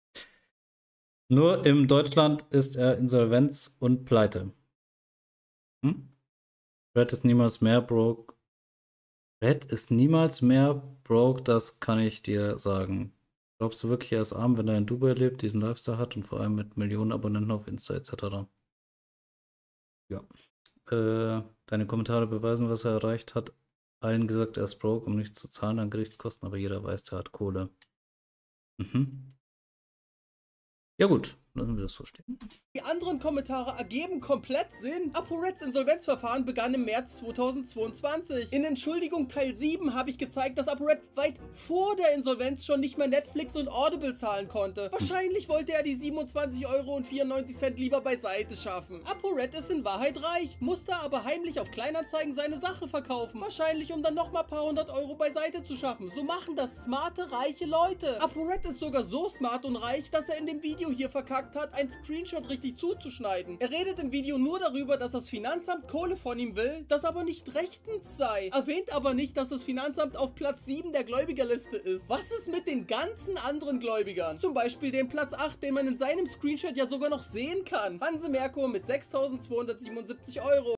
Nur in Deutschland ist er Insolvenz und Pleite. Hm? Red ist niemals mehr broke. Red ist niemals mehr broke, das kann ich dir sagen. Glaubst du wirklich, er ist arm, wenn er in Dubai lebt, diesen Lifestyle hat und vor allem mit Millionen Abonnenten auf Insta et cetera? Ja. Äh, deine Kommentare beweisen, was er erreicht hat. Allen gesagt, er ist broke, um nichts zu zahlen an Gerichtskosten, aber jeder weiß, er hat Kohle. Mhm. Ja gut, lassen wir das so stehen. Die anderen Kommentare ergeben komplett Sinn. ApoReds Insolvenzverfahren begann im März zweitausendzweiundzwanzig. In Entschuldigung Teil sieben habe ich gezeigt, dass ApoRed weit vor der Insolvenz schon nicht mehr Netflix und Audible zahlen konnte. Wahrscheinlich wollte er die siebenundzwanzig Euro und vierundneunzig Cent lieber beiseite schaffen. ApoRed ist in Wahrheit reich, musste aber heimlich auf Kleinanzeigen seine Sache verkaufen. Wahrscheinlich um dann nochmal ein paar hundert Euro beiseite zu schaffen. So machen das smarte, reiche Leute. ApoRed ist sogar so smart und reich, dass er in dem Video hier verkackt hat, ein Screenshot richtig zuzuschneiden. Er redet im Video nur darüber, dass das Finanzamt Kohle von ihm will, das aber nicht rechtens sei. Erwähnt aber nicht, dass das Finanzamt auf Platz sieben der Gläubigerliste ist. Was ist mit den ganzen anderen Gläubigern? Zum Beispiel den Platz acht, den man in seinem Screenshot ja sogar noch sehen kann. Hanse Merkur mit sechstausendzweihundertsiebenundsiebzig Euro.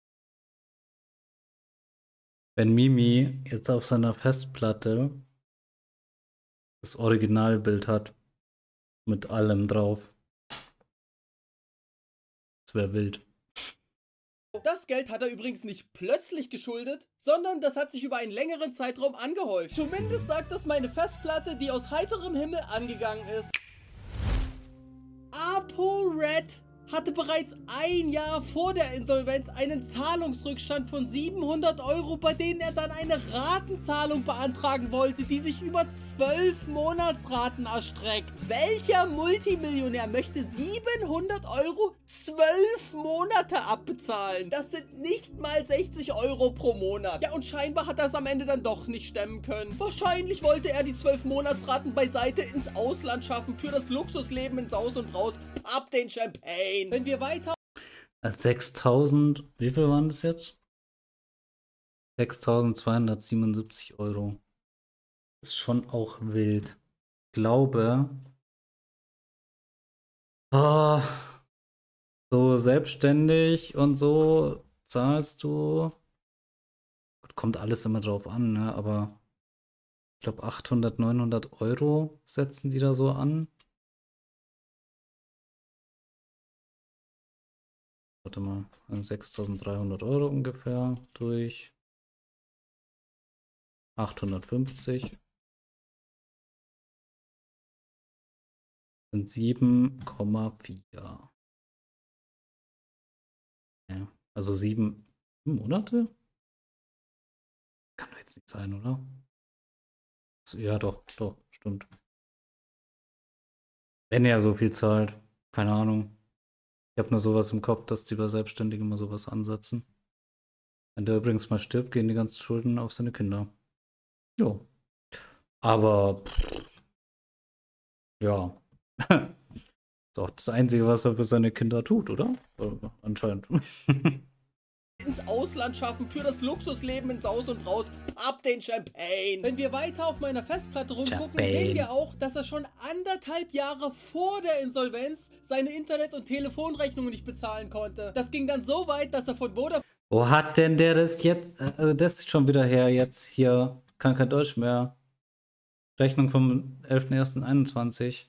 Wenn Mimi jetzt auf seiner Festplatte das Originalbild hat, mit allem drauf. Das wäre wild. Das Geld hat er übrigens nicht plötzlich geschuldet, sondern das hat sich über einen längeren Zeitraum angehäuft. Zumindest sagt das meine Festplatte, die aus heiterem Himmel angegangen ist. ApoRed hatte bereits ein Jahr vor der Insolvenz einen Zahlungsrückstand von siebenhundert Euro, bei denen er dann eine Ratenzahlung beantragen wollte, die sich über zwölf Monatsraten erstreckt. Welcher Multimillionär möchte siebenhundert Euro zwölf Monate abbezahlen? Das sind nicht mal sechzig Euro pro Monat. Ja, und scheinbar hat er es am Ende dann doch nicht stemmen können. Wahrscheinlich wollte er die zwölf Monatsraten beiseite ins Ausland schaffen, für das Luxusleben in Saus und Braus. Ab den Champagne. Wenn wir weiter... sechstausend, wie viel waren das jetzt? sechstausendzweihundertsiebenundsiebzig Euro. Ist schon auch wild. Ich glaube, oh, so selbstständig und so zahlst du, gut, kommt alles immer drauf an, ne? Aber ich glaube achthundert, neunhundert Euro setzen die da so an. Warte mal, sechstausenddreihundert Euro ungefähr durch achthundertfünfzig sind sieben Komma vier. Ja, also sieben Monate? Kann doch jetzt nicht sein, oder? Ja, doch, doch, stimmt. Wenn er so viel zahlt, keine Ahnung. Ich habe nur sowas im Kopf, dass die bei Selbstständigen immer sowas ansetzen. Wenn der übrigens mal stirbt, gehen die ganzen Schulden auf seine Kinder. Jo. Aber pff, ja. Ist auch das Einzige, was er für seine Kinder tut, oder? Äh, anscheinend. ins Ausland schaffen, für das Luxusleben in Saus und Braus. Ab den Champagne. Wenn wir weiter auf meiner Festplatte rumgucken, Champagne. sehen wir auch, dass er schon anderthalb Jahre vor der Insolvenz seine Internet- und Telefonrechnungen nicht bezahlen konnte. Das ging dann so weit, dass er von Vodafone... Wo hat denn der das jetzt? Also das ist schon wieder her jetzt hier. Kann kein Deutsch mehr. Rechnung vom elften ersten einundzwanzig.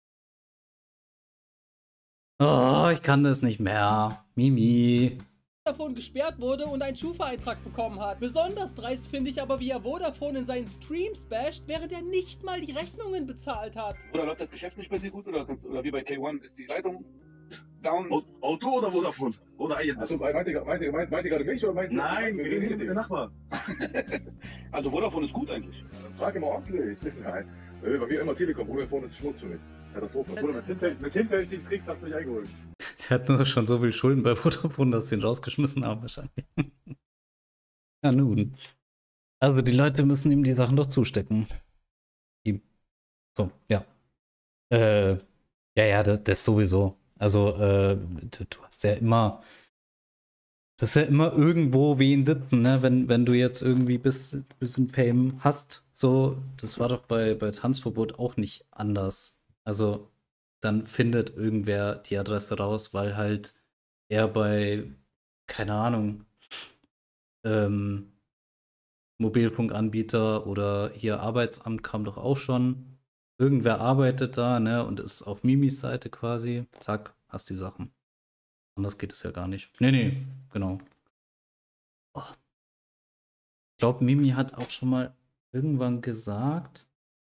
Oh, ich kann das nicht mehr. Mimi. Vodafone gesperrt wurde und einen Schufa-Eintrag bekommen hat. Besonders dreist finde ich aber, wie er Vodafone in seinen Streams basht, während er nicht mal die Rechnungen bezahlt hat. Oder läuft das Geschäft nicht bei dir gut? Oder, kannst, oder wie bei K eins ist die Leitung down? Auto oder Vodafone? Oder Ayen? Also, meint ihr, meint, ihr, meint, meint ihr gerade mich oder meint ihr? Nein, wir reden hier mit dem Nachbar. Also Vodafone ist gut eigentlich. Frag immer ordentlich. Nein. Bei mir immer Telekom. Vodafone ist Schmutz für mich. Katastrophe. Bruder, mit, hinter, mit hinterhältigen Tricks hast du dich eingeholt. Der hat nur schon so viel Schulden bei Vodafone, dass sie ihn rausgeschmissen haben wahrscheinlich. Ja nun. Also die Leute müssen ihm die Sachen doch zustecken. Ihm. So, ja. Äh, ja, ja, das, das sowieso. Also, äh, du, du hast ja immer, du hast ja immer irgendwo wen sitzen, ne? Wenn, wenn du jetzt irgendwie bis, bisschen Fame hast, so, das war doch bei, bei Tanzverbot auch nicht anders. Also, dann findet irgendwer die Adresse raus, weil halt er bei, keine Ahnung, ähm, Mobilfunkanbieter oder hier Arbeitsamt kam doch auch schon. Irgendwer arbeitet da, ne, und ist auf Mimis Seite quasi. Zack, hast die Sachen. Anders geht es ja gar nicht. Nee, nee, genau. Oh. Ich glaube, Mimi hat auch schon mal irgendwann gesagt,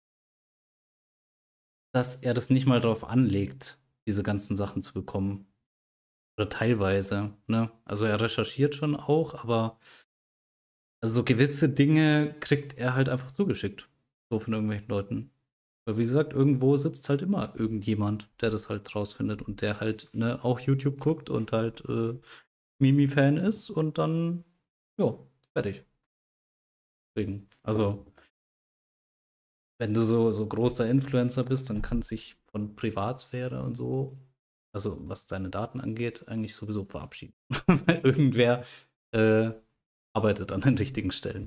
dass er das nicht mal drauf anlegt, diese ganzen Sachen zu bekommen. Oder teilweise, ne? Also er recherchiert schon auch, aber also so gewisse Dinge kriegt er halt einfach zugeschickt. So von irgendwelchen Leuten. Weil wie gesagt, irgendwo sitzt halt immer irgendjemand, der das halt rausfindet und der halt, ne, auch YouTube guckt und halt äh, Mimi-Fan ist und dann, ja, fertig. Deswegen, also wenn du so, so großer Influencer bist, dann kann sich von Privatsphäre und so, also was deine Daten angeht, eigentlich sowieso verabschieden. Weil irgendwer äh, arbeitet an den richtigen Stellen.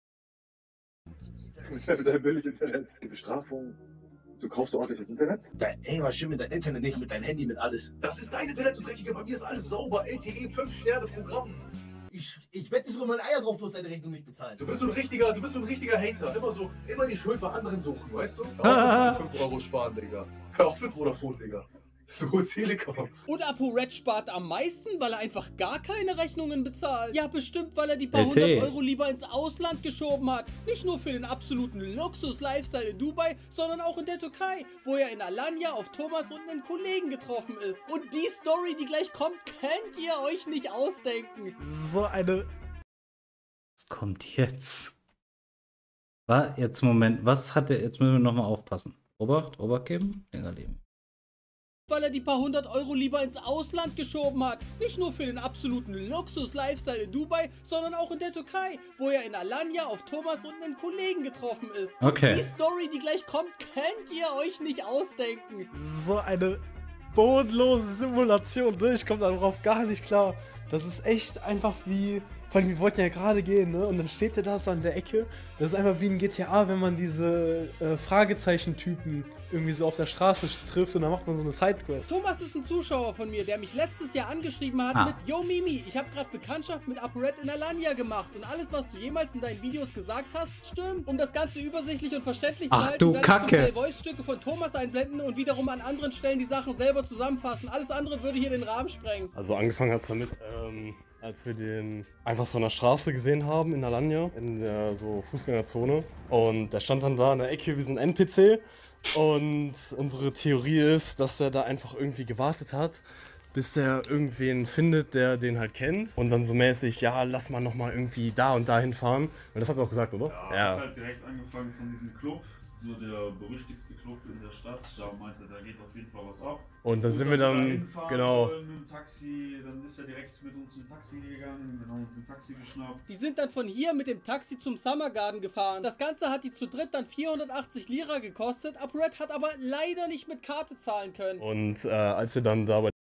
Mit deinem billigen Internet. Die Bestrafung. Du kaufst ordentliches Internet? Da, ey, was stimmt mit deinem Internet nicht, mit deinem Handy, mit alles. Das ist dein Internet, du Dreckiger, bei mir ist alles sauber. L T E fünf Sterne Programm. Ich, ich wette sogar meine Eier drauf, du hast deine Rechnung nicht bezahlt. Du bist so ein richtiger, du bist so ein richtiger Hater. Immer so, immer die Schuld bei anderen suchen, weißt du? Ah. fünf Euro sparen, Digga. Hör auf fünf Vodafone, Digga. Du holst Helikum. Und ApoRed spart am meisten, weil er einfach gar keine Rechnungen bezahlt. Ja, bestimmt, weil er die paar L T. hundert Euro lieber ins Ausland geschoben hat. Nicht nur für den absoluten Luxus-Lifestyle in Dubai, sondern auch in der Türkei, wo er in Alanya auf Thomas und einen Kollegen getroffen ist. Und die Story, die gleich kommt, könnt ihr euch nicht ausdenken. So eine... Was kommt jetzt? War jetzt, Moment, was hat er, jetzt müssen wir nochmal aufpassen. Obacht, Obacht geben, länger leben. Weil er die paar hundert Euro lieber ins Ausland geschoben hat. Nicht nur für den absoluten Luxus-Lifestyle in Dubai, sondern auch in der Türkei, wo er in Alanya auf Thomas und einen Kollegen getroffen ist. Okay. Und die Story, die gleich kommt, könnt ihr euch nicht ausdenken. So eine bodenlose Simulation, ne? Ich komme darauf gar nicht klar. Das ist echt einfach wie... Vor allem, wir wollten ja gerade gehen, ne? Und dann steht er da so an der Ecke. Das ist einfach wie in G T A, wenn man diese äh, Fragezeichen-Typen irgendwie so auf der Straße trifft und dann macht man so eine Sidequest. Thomas ist ein Zuschauer von mir, der mich letztes Jahr angeschrieben hat Ah. mit Yo Mimi, ich habe gerade Bekanntschaft mit ApoRed in Alanya gemacht und alles, was du jemals in deinen Videos gesagt hast, stimmt. Um das Ganze übersichtlich und verständlich Ach, zu halten, du werde Kacke. ich zum Teil Voice-Stücke von Thomas einblenden und wiederum an anderen Stellen die Sachen selber zusammenfassen. Alles andere würde hier den Rahmen sprengen. Also angefangen hat es damit, ähm, als wir den einfach so an der Straße gesehen haben in Alanya, in der so Fußgängerzone. Und der stand dann da in der Ecke wie so ein N P C. Und unsere Theorie ist, dass er da einfach irgendwie gewartet hat, bis der irgendwen findet, der den halt kennt. Und dann so mäßig, ja, lass mal nochmal irgendwie da und dahin fahren. Weil das hat er auch gesagt, oder? Ja, ja. Hat halt direkt angefangen von diesem Club, so der berüchtigste Club in der Stadt. Da meinte, da geht auf jeden Fall was ab. Und dann Gut, sind wir dass dann, da hinfahren genau. sollen mit dem Taxi, dann ist er direkt mit uns im Taxi gegangen, wir haben uns ein Taxi geschnappt. Die sind dann von hier mit dem Taxi zum Summer Garden gefahren. Das Ganze hat die zu dritt dann vierhundertachtzig Lira gekostet. ApoRed hat aber leider nicht mit Karte zahlen können. Und äh, als wir dann da bei...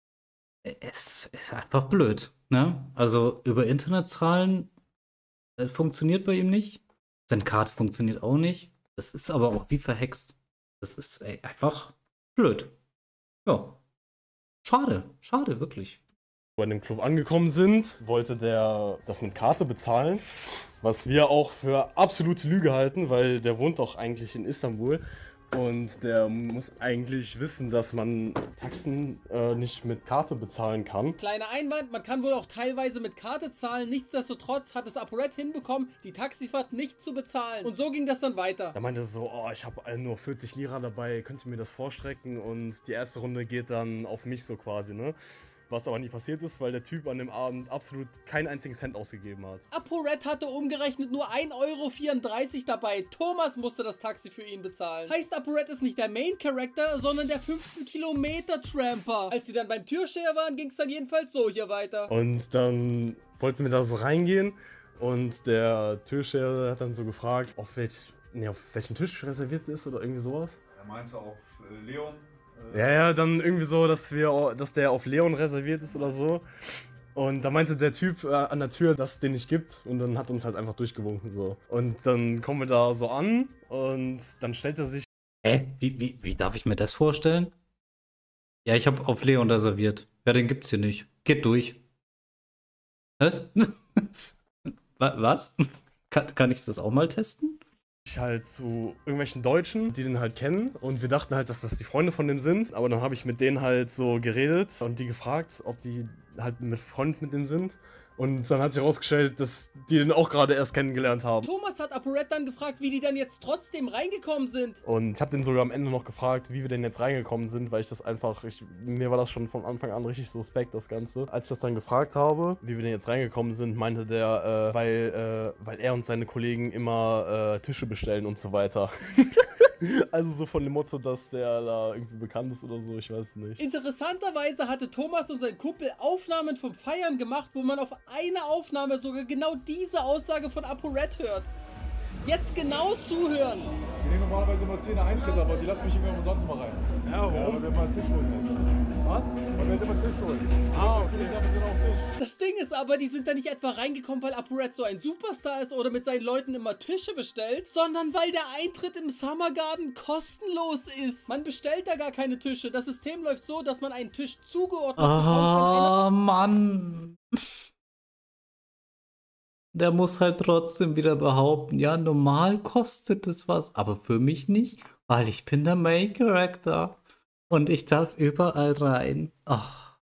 Es ist einfach blöd, ne? Also über Internet zahlen äh, funktioniert bei ihm nicht. Seine Karte funktioniert auch nicht. Das ist aber auch wie verhext. Das ist ey, einfach blöd. Ja. Schade, schade, wirklich. bei dem Club angekommen sind, wollte der das mit Karte bezahlen, was wir auch für absolute Lüge halten, weil der wohnt auch eigentlich in Istanbul und der muss eigentlich wissen, dass man Taxen äh, nicht mit Karte bezahlen kann. Kleiner Einwand, man kann wohl auch teilweise mit Karte zahlen, nichtsdestotrotz hat es ApoRed hinbekommen, die Taxifahrt nicht zu bezahlen. Und so ging das dann weiter. Da meinte er so, oh, ich habe nur vierzig Lira dabei, könnt ihr mir das vorstrecken? Und die erste Runde geht dann auf mich so quasi, ne? Was aber nie passiert ist, weil der Typ an dem Abend absolut keinen einzigen Cent ausgegeben hat. ApoRed hatte umgerechnet nur ein Euro vierunddreißig dabei. Thomas musste das Taxi für ihn bezahlen. Heißt, ApoRed ist nicht der Main Character, sondern der fünfzehn Kilometer Tramper. Als sie dann beim Türsteher waren, ging es dann jedenfalls so hier weiter. Und dann wollten wir da so reingehen und der Türsteher hat dann so gefragt, auf, welch, nee, auf welchen Tisch reserviert ist oder irgendwie sowas. Er meinte auf äh, Leon. Ja, ja, dann irgendwie so, dass wir, dass der auf Leon reserviert ist oder so. Und da meinte der Typ äh, an der Tür, dass es den nicht gibt. Und dann hat uns halt einfach durchgewunken so. Und dann kommen wir da so an und dann stellt er sich... Hä? Wie, wie, wie darf ich mir das vorstellen? Ja, ich habe auf Leon reserviert. Ja, den gibt's hier nicht. Geht durch. Hä? Was? Kann, kann ich das auch mal testen? halt zu irgendwelchen Deutschen, die den halt kennen und wir dachten halt, dass das die Freunde von dem sind, aber dann habe ich mit denen halt so geredet und die gefragt, ob die halt mit Freund mit dem sind und dann hat sich herausgestellt, dass die den auch gerade erst kennengelernt haben. Thomas hat ApoRed dann gefragt, wie die dann jetzt trotzdem reingekommen sind. Und ich habe den sogar am Ende noch gefragt, wie wir denn jetzt reingekommen sind, weil ich das einfach, ich, mir war das schon von Anfang an richtig suspekt, das Ganze. Als ich das dann gefragt habe, wie wir denn jetzt reingekommen sind, meinte der, äh, weil, äh, weil er und seine Kollegen immer äh, Tische bestellen und so weiter. Also so von dem Motto, dass der da irgendwie bekannt ist oder so, ich weiß nicht. Interessanterweise hatte Thomas und sein Kumpel Aufnahmen vom Feiern gemacht, wo man auf einer Aufnahme sogar genau diese Aussage von ApoRed hört. Jetzt genau zuhören. Ich nehme normalerweise immer zehn Eintritt, aber die lassen mich immer umsonst mal rein. Ja, warum? Ja, weil wir mal einen Tisch holen. Was? Weil wir immer Tisch holen. Ah, okay. Ich damit auf Tisch. Das Ding ist aber, die sind da nicht etwa reingekommen, weil ApoRed so ein Superstar ist oder mit seinen Leuten immer Tische bestellt, sondern weil der Eintritt im Summer Garden kostenlos ist. Man bestellt da gar keine Tische. Das System läuft so, dass man einen Tisch zugeordnet bekommt. Ah, Mann. Der muss halt trotzdem wieder behaupten, ja, normal kostet es was, aber für mich nicht, weil ich bin der Main Character. Und ich darf überall rein. Oh.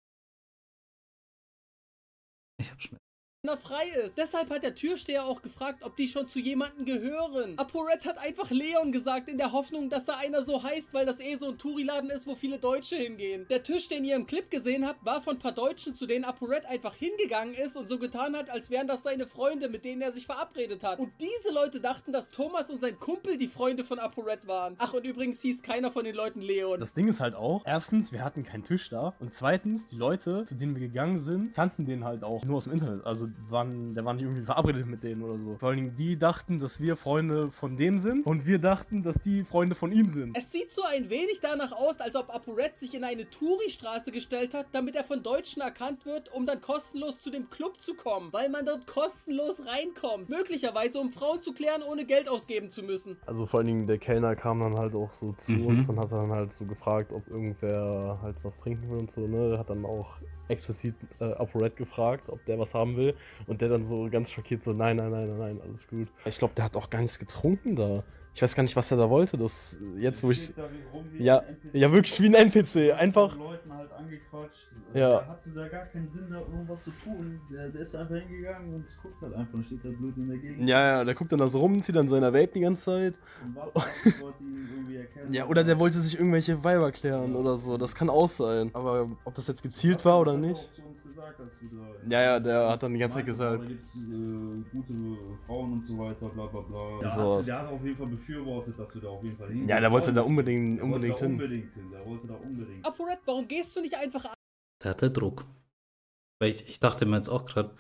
Ich hab Schmerzen. frei ist. Deshalb hat der Türsteher auch gefragt, ob die schon zu jemandem gehören. ApoRed hat einfach Leon gesagt, in der Hoffnung, dass da einer so heißt, weil das eh so ein Touri-Laden ist, wo viele Deutsche hingehen. Der Tisch, den ihr im Clip gesehen habt, war von ein paar Deutschen, zu denen ApoRed einfach hingegangen ist und so getan hat, als wären das seine Freunde, mit denen er sich verabredet hat. Und diese Leute dachten, dass Thomas und sein Kumpel die Freunde von ApoRed waren. Ach, und übrigens hieß keiner von den Leuten Leon. Das Ding ist halt auch, erstens, wir hatten keinen Tisch da und zweitens, die Leute, zu denen wir gegangen sind, kannten den halt auch nur aus dem Internet. Also waren, der war nicht irgendwie verabredet mit denen oder so. Vor allen Dingen, die dachten, dass wir Freunde von denen sind und wir dachten, dass die Freunde von ihm sind. Es sieht so ein wenig danach aus, als ob ApoRed sich in eine Touri-Straße gestellt hat, damit er von Deutschen erkannt wird, um dann kostenlos zu dem Club zu kommen, weil man dort kostenlos reinkommt. Möglicherweise, um Frauen zu klären, ohne Geld ausgeben zu müssen. Also vor allen Dingen, der Kellner kam dann halt auch so zu Mhm. uns und hat dann halt so gefragt, ob irgendwer halt was trinken will und so, ne? Hat dann auch explizit äh, ApoRed gefragt, ob der was haben will und der dann so ganz schockiert so, nein, nein, nein, nein, nein, alles gut. Ich glaube, der hat auch gar nichts getrunken da. Ich weiß gar nicht, was er da wollte, das jetzt, wo ich... Ja, ja, wirklich wie ein N P C, einfach... Leuten halt angequatscht. Ja. Der hatte da gar keinen Sinn, da irgendwas zu tun. Der, der ist einfach hingegangen und guckt halt einfach, steht da blöd in der Gegend. Ja, ja, der guckt dann da so rum, zieht dann seiner Vape die ganze Zeit. Und wartet, dass Leute ihn irgendwie erkennen. Ja, oder der wollte sich irgendwelche Weiber klären oder so, das kann auch sein. Aber ob das jetzt gezielt war oder nicht... Gesagt, als wir da Ja, ja, der hat dann die ganze Zeit gesagt. Da gibt's äh, gute Frauen und so weiter, bla bla bla. Der, So. hat, der hat auf jeden Fall befürwortet, dass wir da auf jeden Fall hingehen. Ja, der wollte da unbedingt, Der unbedingt wollte da hin. unbedingt hin. Der wollte da unbedingt. ApoRed, warum gehst du nicht einfach an? Der hatte Druck. Weil ich, ich dachte mir jetzt auch gerade,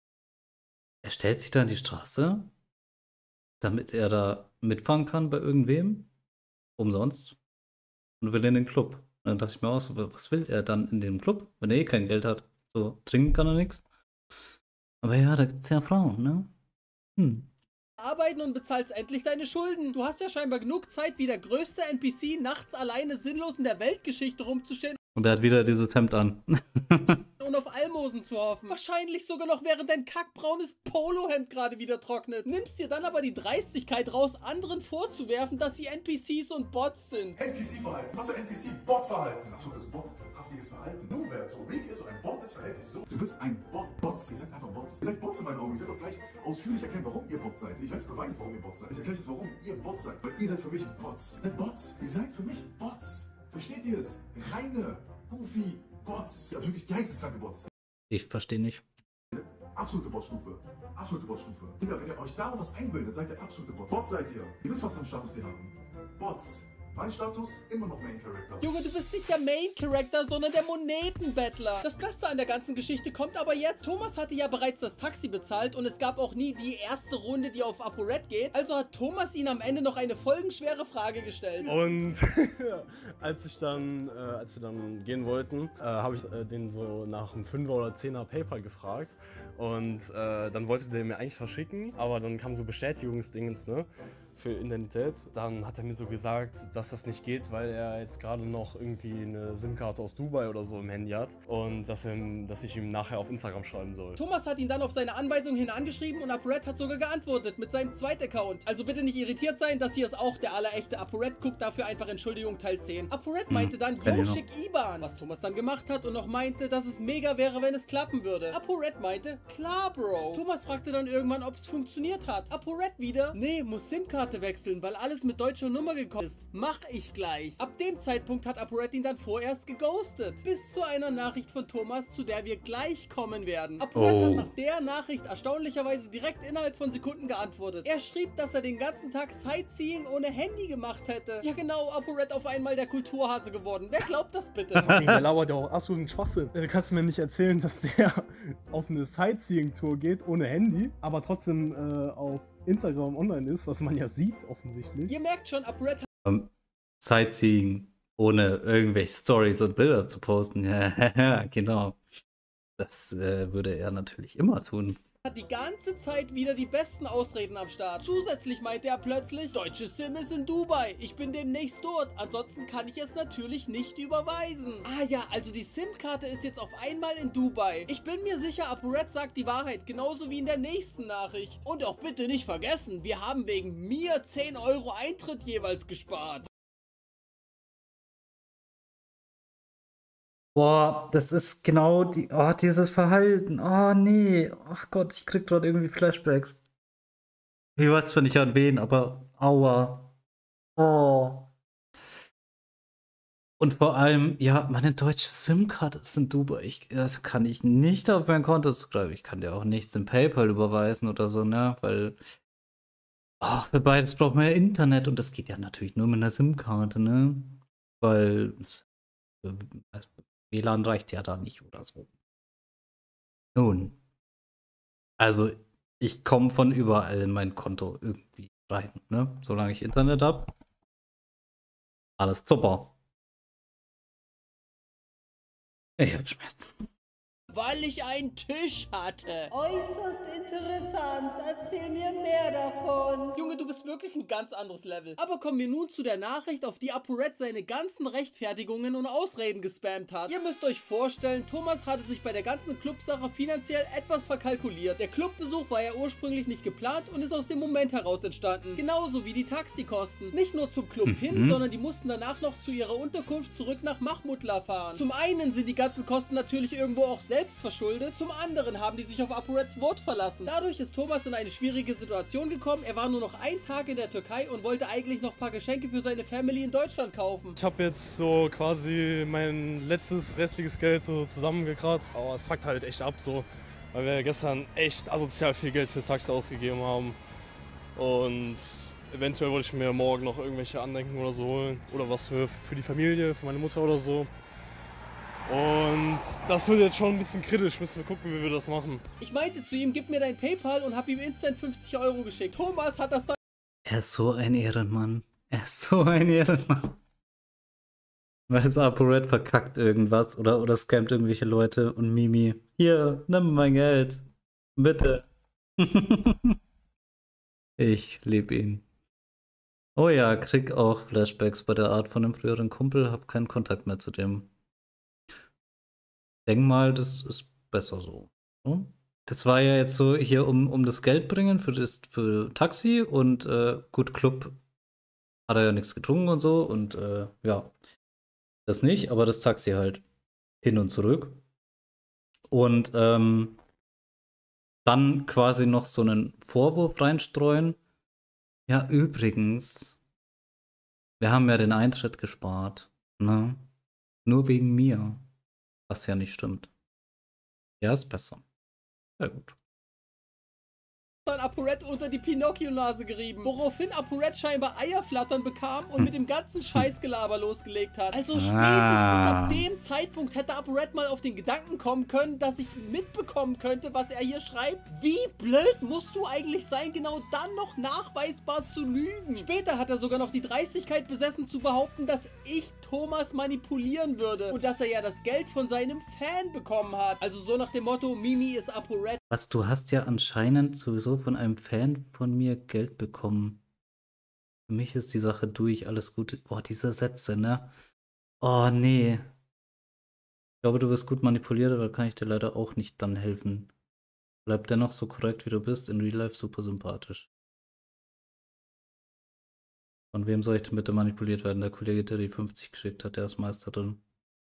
er stellt sich da in die Straße, damit er da mitfahren kann bei irgendwem, umsonst, und will in den Club. Und dann dachte ich mir auch so, was will er dann in dem Club, wenn er eh kein Geld hat? So, trinken kann er nichts. Aber ja, da gibt's ja Frauen, ne? Hm. Arbeiten und bezahlst endlich deine Schulden. Du hast ja scheinbar genug Zeit, wie der größte N P C nachts alleine sinnlos in der Weltgeschichte rumzustehen Und er hat wieder dieses Hemd an. und auf Almosen zu hoffen. Wahrscheinlich sogar noch, während dein kackbraunes Polohemd gerade wieder trocknet. Nimmst dir dann aber die Dreistigkeit raus, anderen vorzuwerfen, dass sie N P Cs und Bots sind. N P C-Verhalten. Was für N P C-Bot-Verhalten? Ach so, das bothaftiges Verhalten. Nur wer so weak ist und ein Bot ist, verhält sich so. Du bist ein Bot. Bots. Ihr seid einfach Bots. Ihr seid Bots in meinen Augen. Ich werde doch gleich ausführlich erklären, warum ihr Bots seid. Ich weiß beweisen, warum ihr Bots seid. Ich erkläre jetzt, warum ihr Bots seid. Weil ihr seid für mich Bots. Ihr seid Bots. Ihr seid für mich Bots. Versteht ihr es? Reine, goofy Bots. Also wirklich geisteskranke Bots. Ich verstehe nicht. Absolute Botstufe. Absolute Botstufe. Digga, wenn ihr euch darauf was einbildet, seid ihr absolute Bots. Bots seid ihr. Ihr wisst, was für einen Status die haben. Bots. Mein Status, immer noch Main Character. Junge, du bist nicht der Main Character, sondern der Moneten-Bettler. Das Beste an der ganzen Geschichte kommt aber jetzt. Thomas hatte ja bereits das Taxi bezahlt und es gab auch nie die erste Runde, die auf ApoRed geht. Also hat Thomas ihn am Ende noch eine folgenschwere Frage gestellt. Und als ich dann, äh, als wir dann gehen wollten, äh, habe ich äh, den so nach einem fünfer oder zehner Paper gefragt. Und äh, dann wollte der mir eigentlich verschicken, aber dann kam so Bestätigungsdingens, ne? Für Identität. Dann hat er mir so gesagt, dass das nicht geht, weil er jetzt gerade noch irgendwie eine SIM-Karte aus Dubai oder so im Handy hat und dass, er, dass ich ihm nachher auf Instagram schreiben soll. Thomas hat ihn dann auf seine Anweisung hin angeschrieben und ApoRed hat sogar geantwortet mit seinem zweiten Account. Also bitte nicht irritiert sein, das hier ist auch der allerechte ApoRed. Guckt dafür einfach Entschuldigung Teil zehn. ApoRed meinte dann, yo, schick I B A N. Was Thomas dann gemacht hat und noch meinte, dass es mega wäre, wenn es klappen würde. ApoRed meinte, klar, Bro. Thomas fragte dann irgendwann, ob es funktioniert hat. ApoRed wieder, nee, muss SIM-Karte wechseln, weil alles mit deutscher Nummer gekommen ist. Mach ich gleich. Ab dem Zeitpunkt hat ApoRed ihn dann vorerst geghostet. Bis zu einer Nachricht von Thomas, zu der wir gleich kommen werden. ApoRed Oh. hat nach der Nachricht erstaunlicherweise direkt innerhalb von Sekunden geantwortet. Er schrieb, dass er den ganzen Tag Sightseeing ohne Handy gemacht hätte. Ja genau, ApoRed auf einmal der Kulturhase geworden. Wer glaubt das bitte? Der labert ja auch absoluten Schwachsinn. Du kannst mir nicht erzählen, dass der auf eine Sightseeing-Tour geht ohne Handy, aber trotzdem äh, auf Instagram online ist, was man ja sieht offensichtlich. Ihr merkt schon, ApoRed Um, Sightseeing, ohne irgendwelche Stories und Bilder zu posten. Ja, genau. Das äh, würde er natürlich immer tun. hat die ganze Zeit wieder die besten Ausreden am Start. Zusätzlich meinte er plötzlich, deutsche SIM ist in Dubai. Ich bin demnächst dort. Ansonsten kann ich es natürlich nicht überweisen. Ah ja, also die SIM-Karte ist jetzt auf einmal in Dubai. Ich bin mir sicher, ApoRed sagt die Wahrheit. Genauso wie in der nächsten Nachricht. Und auch bitte nicht vergessen, wir haben wegen mir zehn Euro Eintritt jeweils gespart. Boah, das ist genau die, oh, dieses Verhalten. Oh nee, ach Gott, ich krieg gerade irgendwie Flashbacks. Ich weiß zwar nicht an wen, aber aua. Oh. Und vor allem, ja, meine deutsche SIM-Karte ist in Dubai. Ich, also kann ich nicht auf mein Konto zugreifen. Ich kann dir auch nichts in PayPal überweisen oder so, ne? Weil ach, für beides braucht man ja Internet und das geht ja natürlich nur mit einer SIM-Karte, ne? Weil also, W L A N reicht ja da nicht oder so. Nun. Also, ich komme von überall in mein Konto irgendwie rein, ne? Solange ich Internet habe. Alles super. Ich hab Schmerzen. Weil ich einen Tisch hatte. Äußerst interessant. Erzähl mir mehr davon. Junge, du bist wirklich ein ganz anderes Level. Aber kommen wir nun zu der Nachricht, auf die ApoRed seine ganzen Rechtfertigungen und Ausreden gespammt hat. Ihr müsst euch vorstellen, Thomas hatte sich bei der ganzen Clubsache finanziell etwas verkalkuliert. Der Clubbesuch war ja ursprünglich nicht geplant und ist aus dem Moment heraus entstanden. Genauso wie die Taxikosten. Nicht nur zum Club Mhm. hin, sondern die mussten danach noch zu ihrer Unterkunft zurück nach Mahmudla fahren. Zum einen sind die ganzen Kosten natürlich irgendwo auch selbst verschuldet, zum anderen haben die sich auf ApoReds Wort verlassen. Dadurch ist Thomas in eine schwierige Situation gekommen. Er war nur noch einen Tag in der Türkei und wollte eigentlich noch ein paar Geschenke für seine Family in Deutschland kaufen. Ich habe jetzt so quasi mein letztes restliches Geld so zusammengekratzt, aber es fuckt halt echt ab so, weil wir gestern echt asozial viel Geld fürs Taxi ausgegeben haben und eventuell wollte ich mir morgen noch irgendwelche Andenken oder so holen oder was für, für die Familie, für meine Mutter oder so. Und das wird jetzt schon ein bisschen kritisch, müssen wir gucken, wie wir das machen. Ich meinte zu ihm, gib mir dein PayPal und hab ihm instant fünfzig Euro geschickt. Thomas hat das dann... Er ist so ein Ehrenmann. Er ist so ein Ehrenmann. Weil es ApoRed verkackt irgendwas oder, oder scammt irgendwelche Leute und Mimi, hier, nimm mein Geld. Bitte. Ich lieb ihn. Oh ja, krieg auch Flashbacks bei der Art von einem früheren Kumpel, hab keinen Kontakt mehr zu dem. Denk mal, das ist besser so. Hm? Das war ja jetzt so hier um, um das Geld bringen für das für Taxi und äh, gut, Club hat er ja nichts getrunken und so und äh, ja, das nicht, aber das Taxi halt hin und zurück. Und ähm, dann quasi noch so einen Vorwurf reinstreuen. Ja, übrigens, wir haben ja den Eintritt gespart, ne? Nur wegen mir. Was ja nicht stimmt. Ja, ist besser. Sehr gut. dann ApoRed unter die Pinocchio-Nase gerieben, woraufhin ApoRed scheinbar Eierflattern bekam und mit dem ganzen Scheißgelaber losgelegt hat. Also spätestens Ah. ab dem Zeitpunkt hätte ApoRed mal auf den Gedanken kommen können, dass ich mitbekommen könnte, was er hier schreibt. Wie blöd musst du eigentlich sein, genau dann noch nachweisbar zu lügen? Später hat er sogar noch die Dreistigkeit besessen zu behaupten, dass ich Thomas manipulieren würde und dass er ja das Geld von seinem Fan bekommen hat. Also so nach dem Motto, Mimi ist ApoRed. Was, du hast ja anscheinend sowieso von einem Fan von mir Geld bekommen. Für mich ist die Sache durch, alles gut. Boah, diese Sätze, ne? Oh, nee. Ich glaube, du wirst gut manipuliert, aber kann ich dir leider auch nicht dann helfen. Bleib dennoch so korrekt, wie du bist, in Real Life super sympathisch. Von wem soll ich denn bitte manipuliert werden? Der Kollege, der die fünfzig geschickt hat, der ist Meister drin.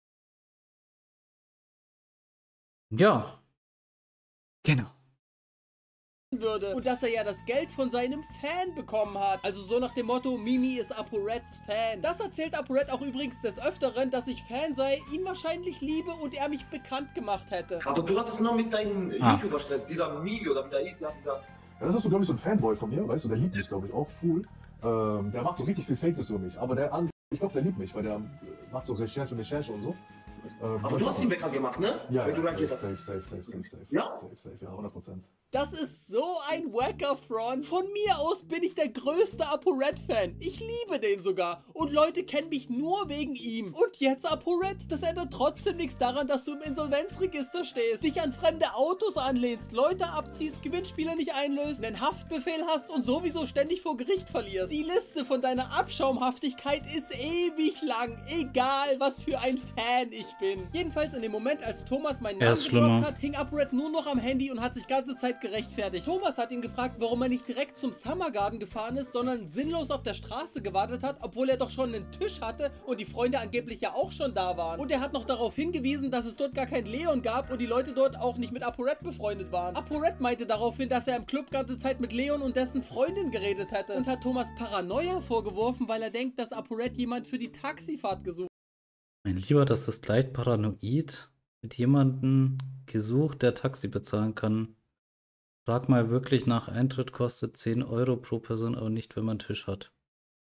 Ja. Genau. würde und dass er ja das Geld von seinem Fan bekommen hat. Also so nach dem Motto, Mimi ist ApoReds Fan. Das erzählt ApoRed auch übrigens des Öfteren, dass ich Fan sei, ihn wahrscheinlich liebe und er mich bekannt gemacht hätte. Aber du hattest nur mit deinem Ah. YouTuber-Stress, dieser Mimi oder wie der hieß, ja, dieser... Ja, das ist so, glaube ich, so ein Fanboy von mir, weißt du, der liebt mich, glaube ich, auch cool. Ähm, der macht so richtig viel Fake News über mich, aber der, an- ich glaube, der liebt mich, weil der äh, macht so Recherche und Recherche und so. Ähm, Aber du hast ihn bekannt gemacht, ne? Ja, Weil du ja, reagiert safe, hast. safe, safe, safe, safe, Ja? safe, safe, ja, hundert Prozent. Das ist so ein wacker Front. Von mir aus bin ich der größte ApoRed-Fan. Ich liebe den sogar. Und Leute kennen mich nur wegen ihm. Und jetzt ApoRed? Das ändert trotzdem nichts daran, dass du im Insolvenzregister stehst, dich an fremde Autos anlehnst, Leute abziehst, Gewinnspiele nicht einlöst, einen Haftbefehl hast und sowieso ständig vor Gericht verlierst. Die Liste von deiner Abschaumhaftigkeit ist ewig lang. Egal, was für ein Fan ich bin. Jedenfalls in dem Moment, als Thomas meinen Er Namen ist schlimmer. gedroppt hat, hing ApoRed nur noch am Handy und hat sich ganze Zeit ApoRed gerechtfertigt. Thomas hat ihn gefragt, warum er nicht direkt zum Summer Garden gefahren ist, sondern sinnlos auf der Straße gewartet hat, obwohl er doch schon einen Tisch hatte und die Freunde angeblich ja auch schon da waren. Und er hat noch darauf hingewiesen, dass es dort gar kein Leon gab und die Leute dort auch nicht mit ApoRed befreundet waren. ApoRed meinte daraufhin, dass er im Club ganze Zeit mit Leon und dessen Freundin geredet hätte und hat Thomas Paranoia vorgeworfen, weil er denkt, dass ApoRed jemand für die Taxifahrt gesucht hat. Mein Lieber, das ist leicht paranoid. Mit jemandem gesucht, der Taxi bezahlen kann. Frag mal wirklich nach, Eintritt kostet zehn Euro pro Person, aber nicht, wenn man einen Tisch hat.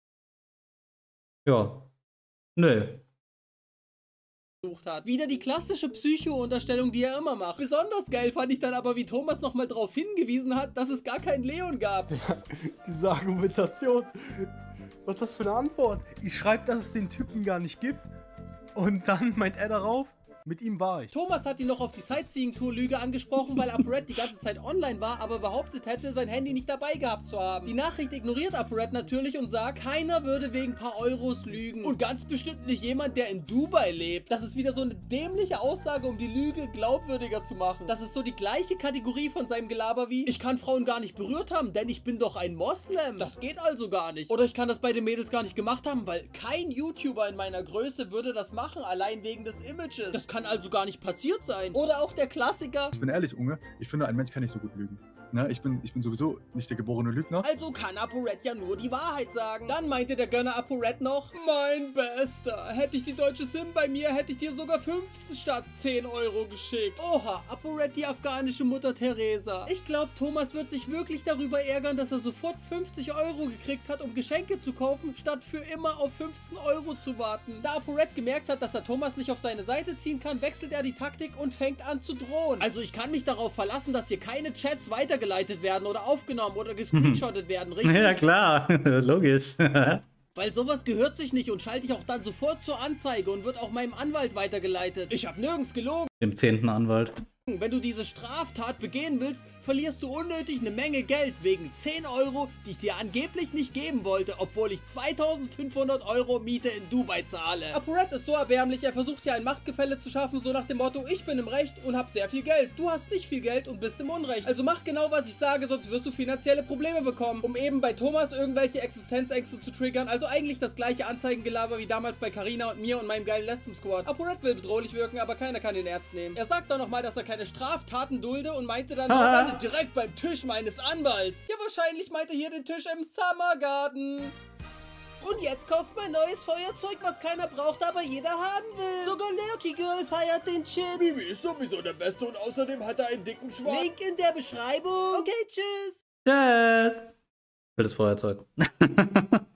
Ja. Nö. Hat. Wieder die klassische Psycho-Unterstellung, die er immer macht. Besonders geil fand ich dann aber, wie Thomas nochmal darauf hingewiesen hat, dass es gar keinen Leon gab. Ja, diese Argumentation. Was ist das für eine Antwort? Ich schreibe, dass es den Typen gar nicht gibt. Und dann meint er darauf, mit ihm war ich. Thomas hat ihn noch auf die Sightseeing-Tour-Lüge angesprochen, weil ApoRed die ganze Zeit online war, aber behauptet hätte, sein Handy nicht dabei gehabt zu haben. Die Nachricht ignoriert ApoRed natürlich und sagt, keiner würde wegen ein paar Euros lügen. Und ganz bestimmt nicht jemand, der in Dubai lebt. Das ist wieder so eine dämliche Aussage, um die Lüge glaubwürdiger zu machen. Das ist so die gleiche Kategorie von seinem Gelaber wie, ich kann Frauen gar nicht berührt haben, denn ich bin doch ein Moslem. Das geht also gar nicht. Oder ich kann das bei den Mädels gar nicht gemacht haben, weil kein YouTuber in meiner Größe würde das machen, allein wegen des Images. Das kann also gar nicht passiert sein. Oder auch der Klassiker. Ich bin ehrlich, Unge, ich finde, ein Mensch kann nicht so gut lügen. Na, ich bin, ich bin sowieso nicht der geborene Lügner. Also kann ApoRed ja nur die Wahrheit sagen. Dann meinte der Gönner ApoRed noch, mein Bester, hätte ich die deutsche SIM bei mir, hätte ich dir sogar fünfzehn statt zehn Euro geschickt. Oha, ApoRed die afghanische Mutter Teresa. Ich glaube, Thomas wird sich wirklich darüber ärgern, dass er sofort fünfzig Euro gekriegt hat, um Geschenke zu kaufen, statt für immer auf fünfzehn Euro zu warten. Da ApoRed gemerkt hat, dass er Thomas nicht auf seine Seite ziehen kann, wechselt er die Taktik und fängt an zu drohen. Also ich kann mich darauf verlassen, dass hier keine Chats weitergeleitet werden oder aufgenommen oder gescreenshottet werden, richtig? Ja, klar. Logisch. Weil sowas gehört sich nicht und schalte ich auch dann sofort zur Anzeige und wird auch meinem Anwalt weitergeleitet. Ich habe nirgends gelogen. Dem zehnten Anwalt. Wenn du diese Straftat begehen willst, verlierst du unnötig eine Menge Geld wegen zehn Euro, die ich dir angeblich nicht geben wollte, obwohl ich zweitausendfünfhundert Euro Miete in Dubai zahle. ApoRed ist so erbärmlich, er versucht hier ein Machtgefälle zu schaffen, so nach dem Motto, ich bin im Recht und hab sehr viel Geld. Du hast nicht viel Geld und bist im Unrecht. Also mach genau, was ich sage, sonst wirst du finanzielle Probleme bekommen, um eben bei Thomas irgendwelche Existenzängste zu triggern. Also eigentlich das gleiche Anzeigengelaber wie damals bei Carina und mir und meinem geilen Lesson Squad. ApoRed will bedrohlich wirken, aber keiner kann den ernst nehmen. Er sagt dann nochmal, dass er keine Straftaten dulde und meinte dann, ah. direkt beim Tisch meines Anwalts. Ja, wahrscheinlich meinte hier den Tisch im Summer Garden. Und jetzt kauft mein neues Feuerzeug, was keiner braucht, aber jeder haben will. Sogar Lurky Girl feiert den Shit. Mimi ist sowieso der Beste und außerdem hat er einen dicken Schwanz. Link in der Beschreibung. Okay, tschüss. Tschüss. Für das Feuerzeug.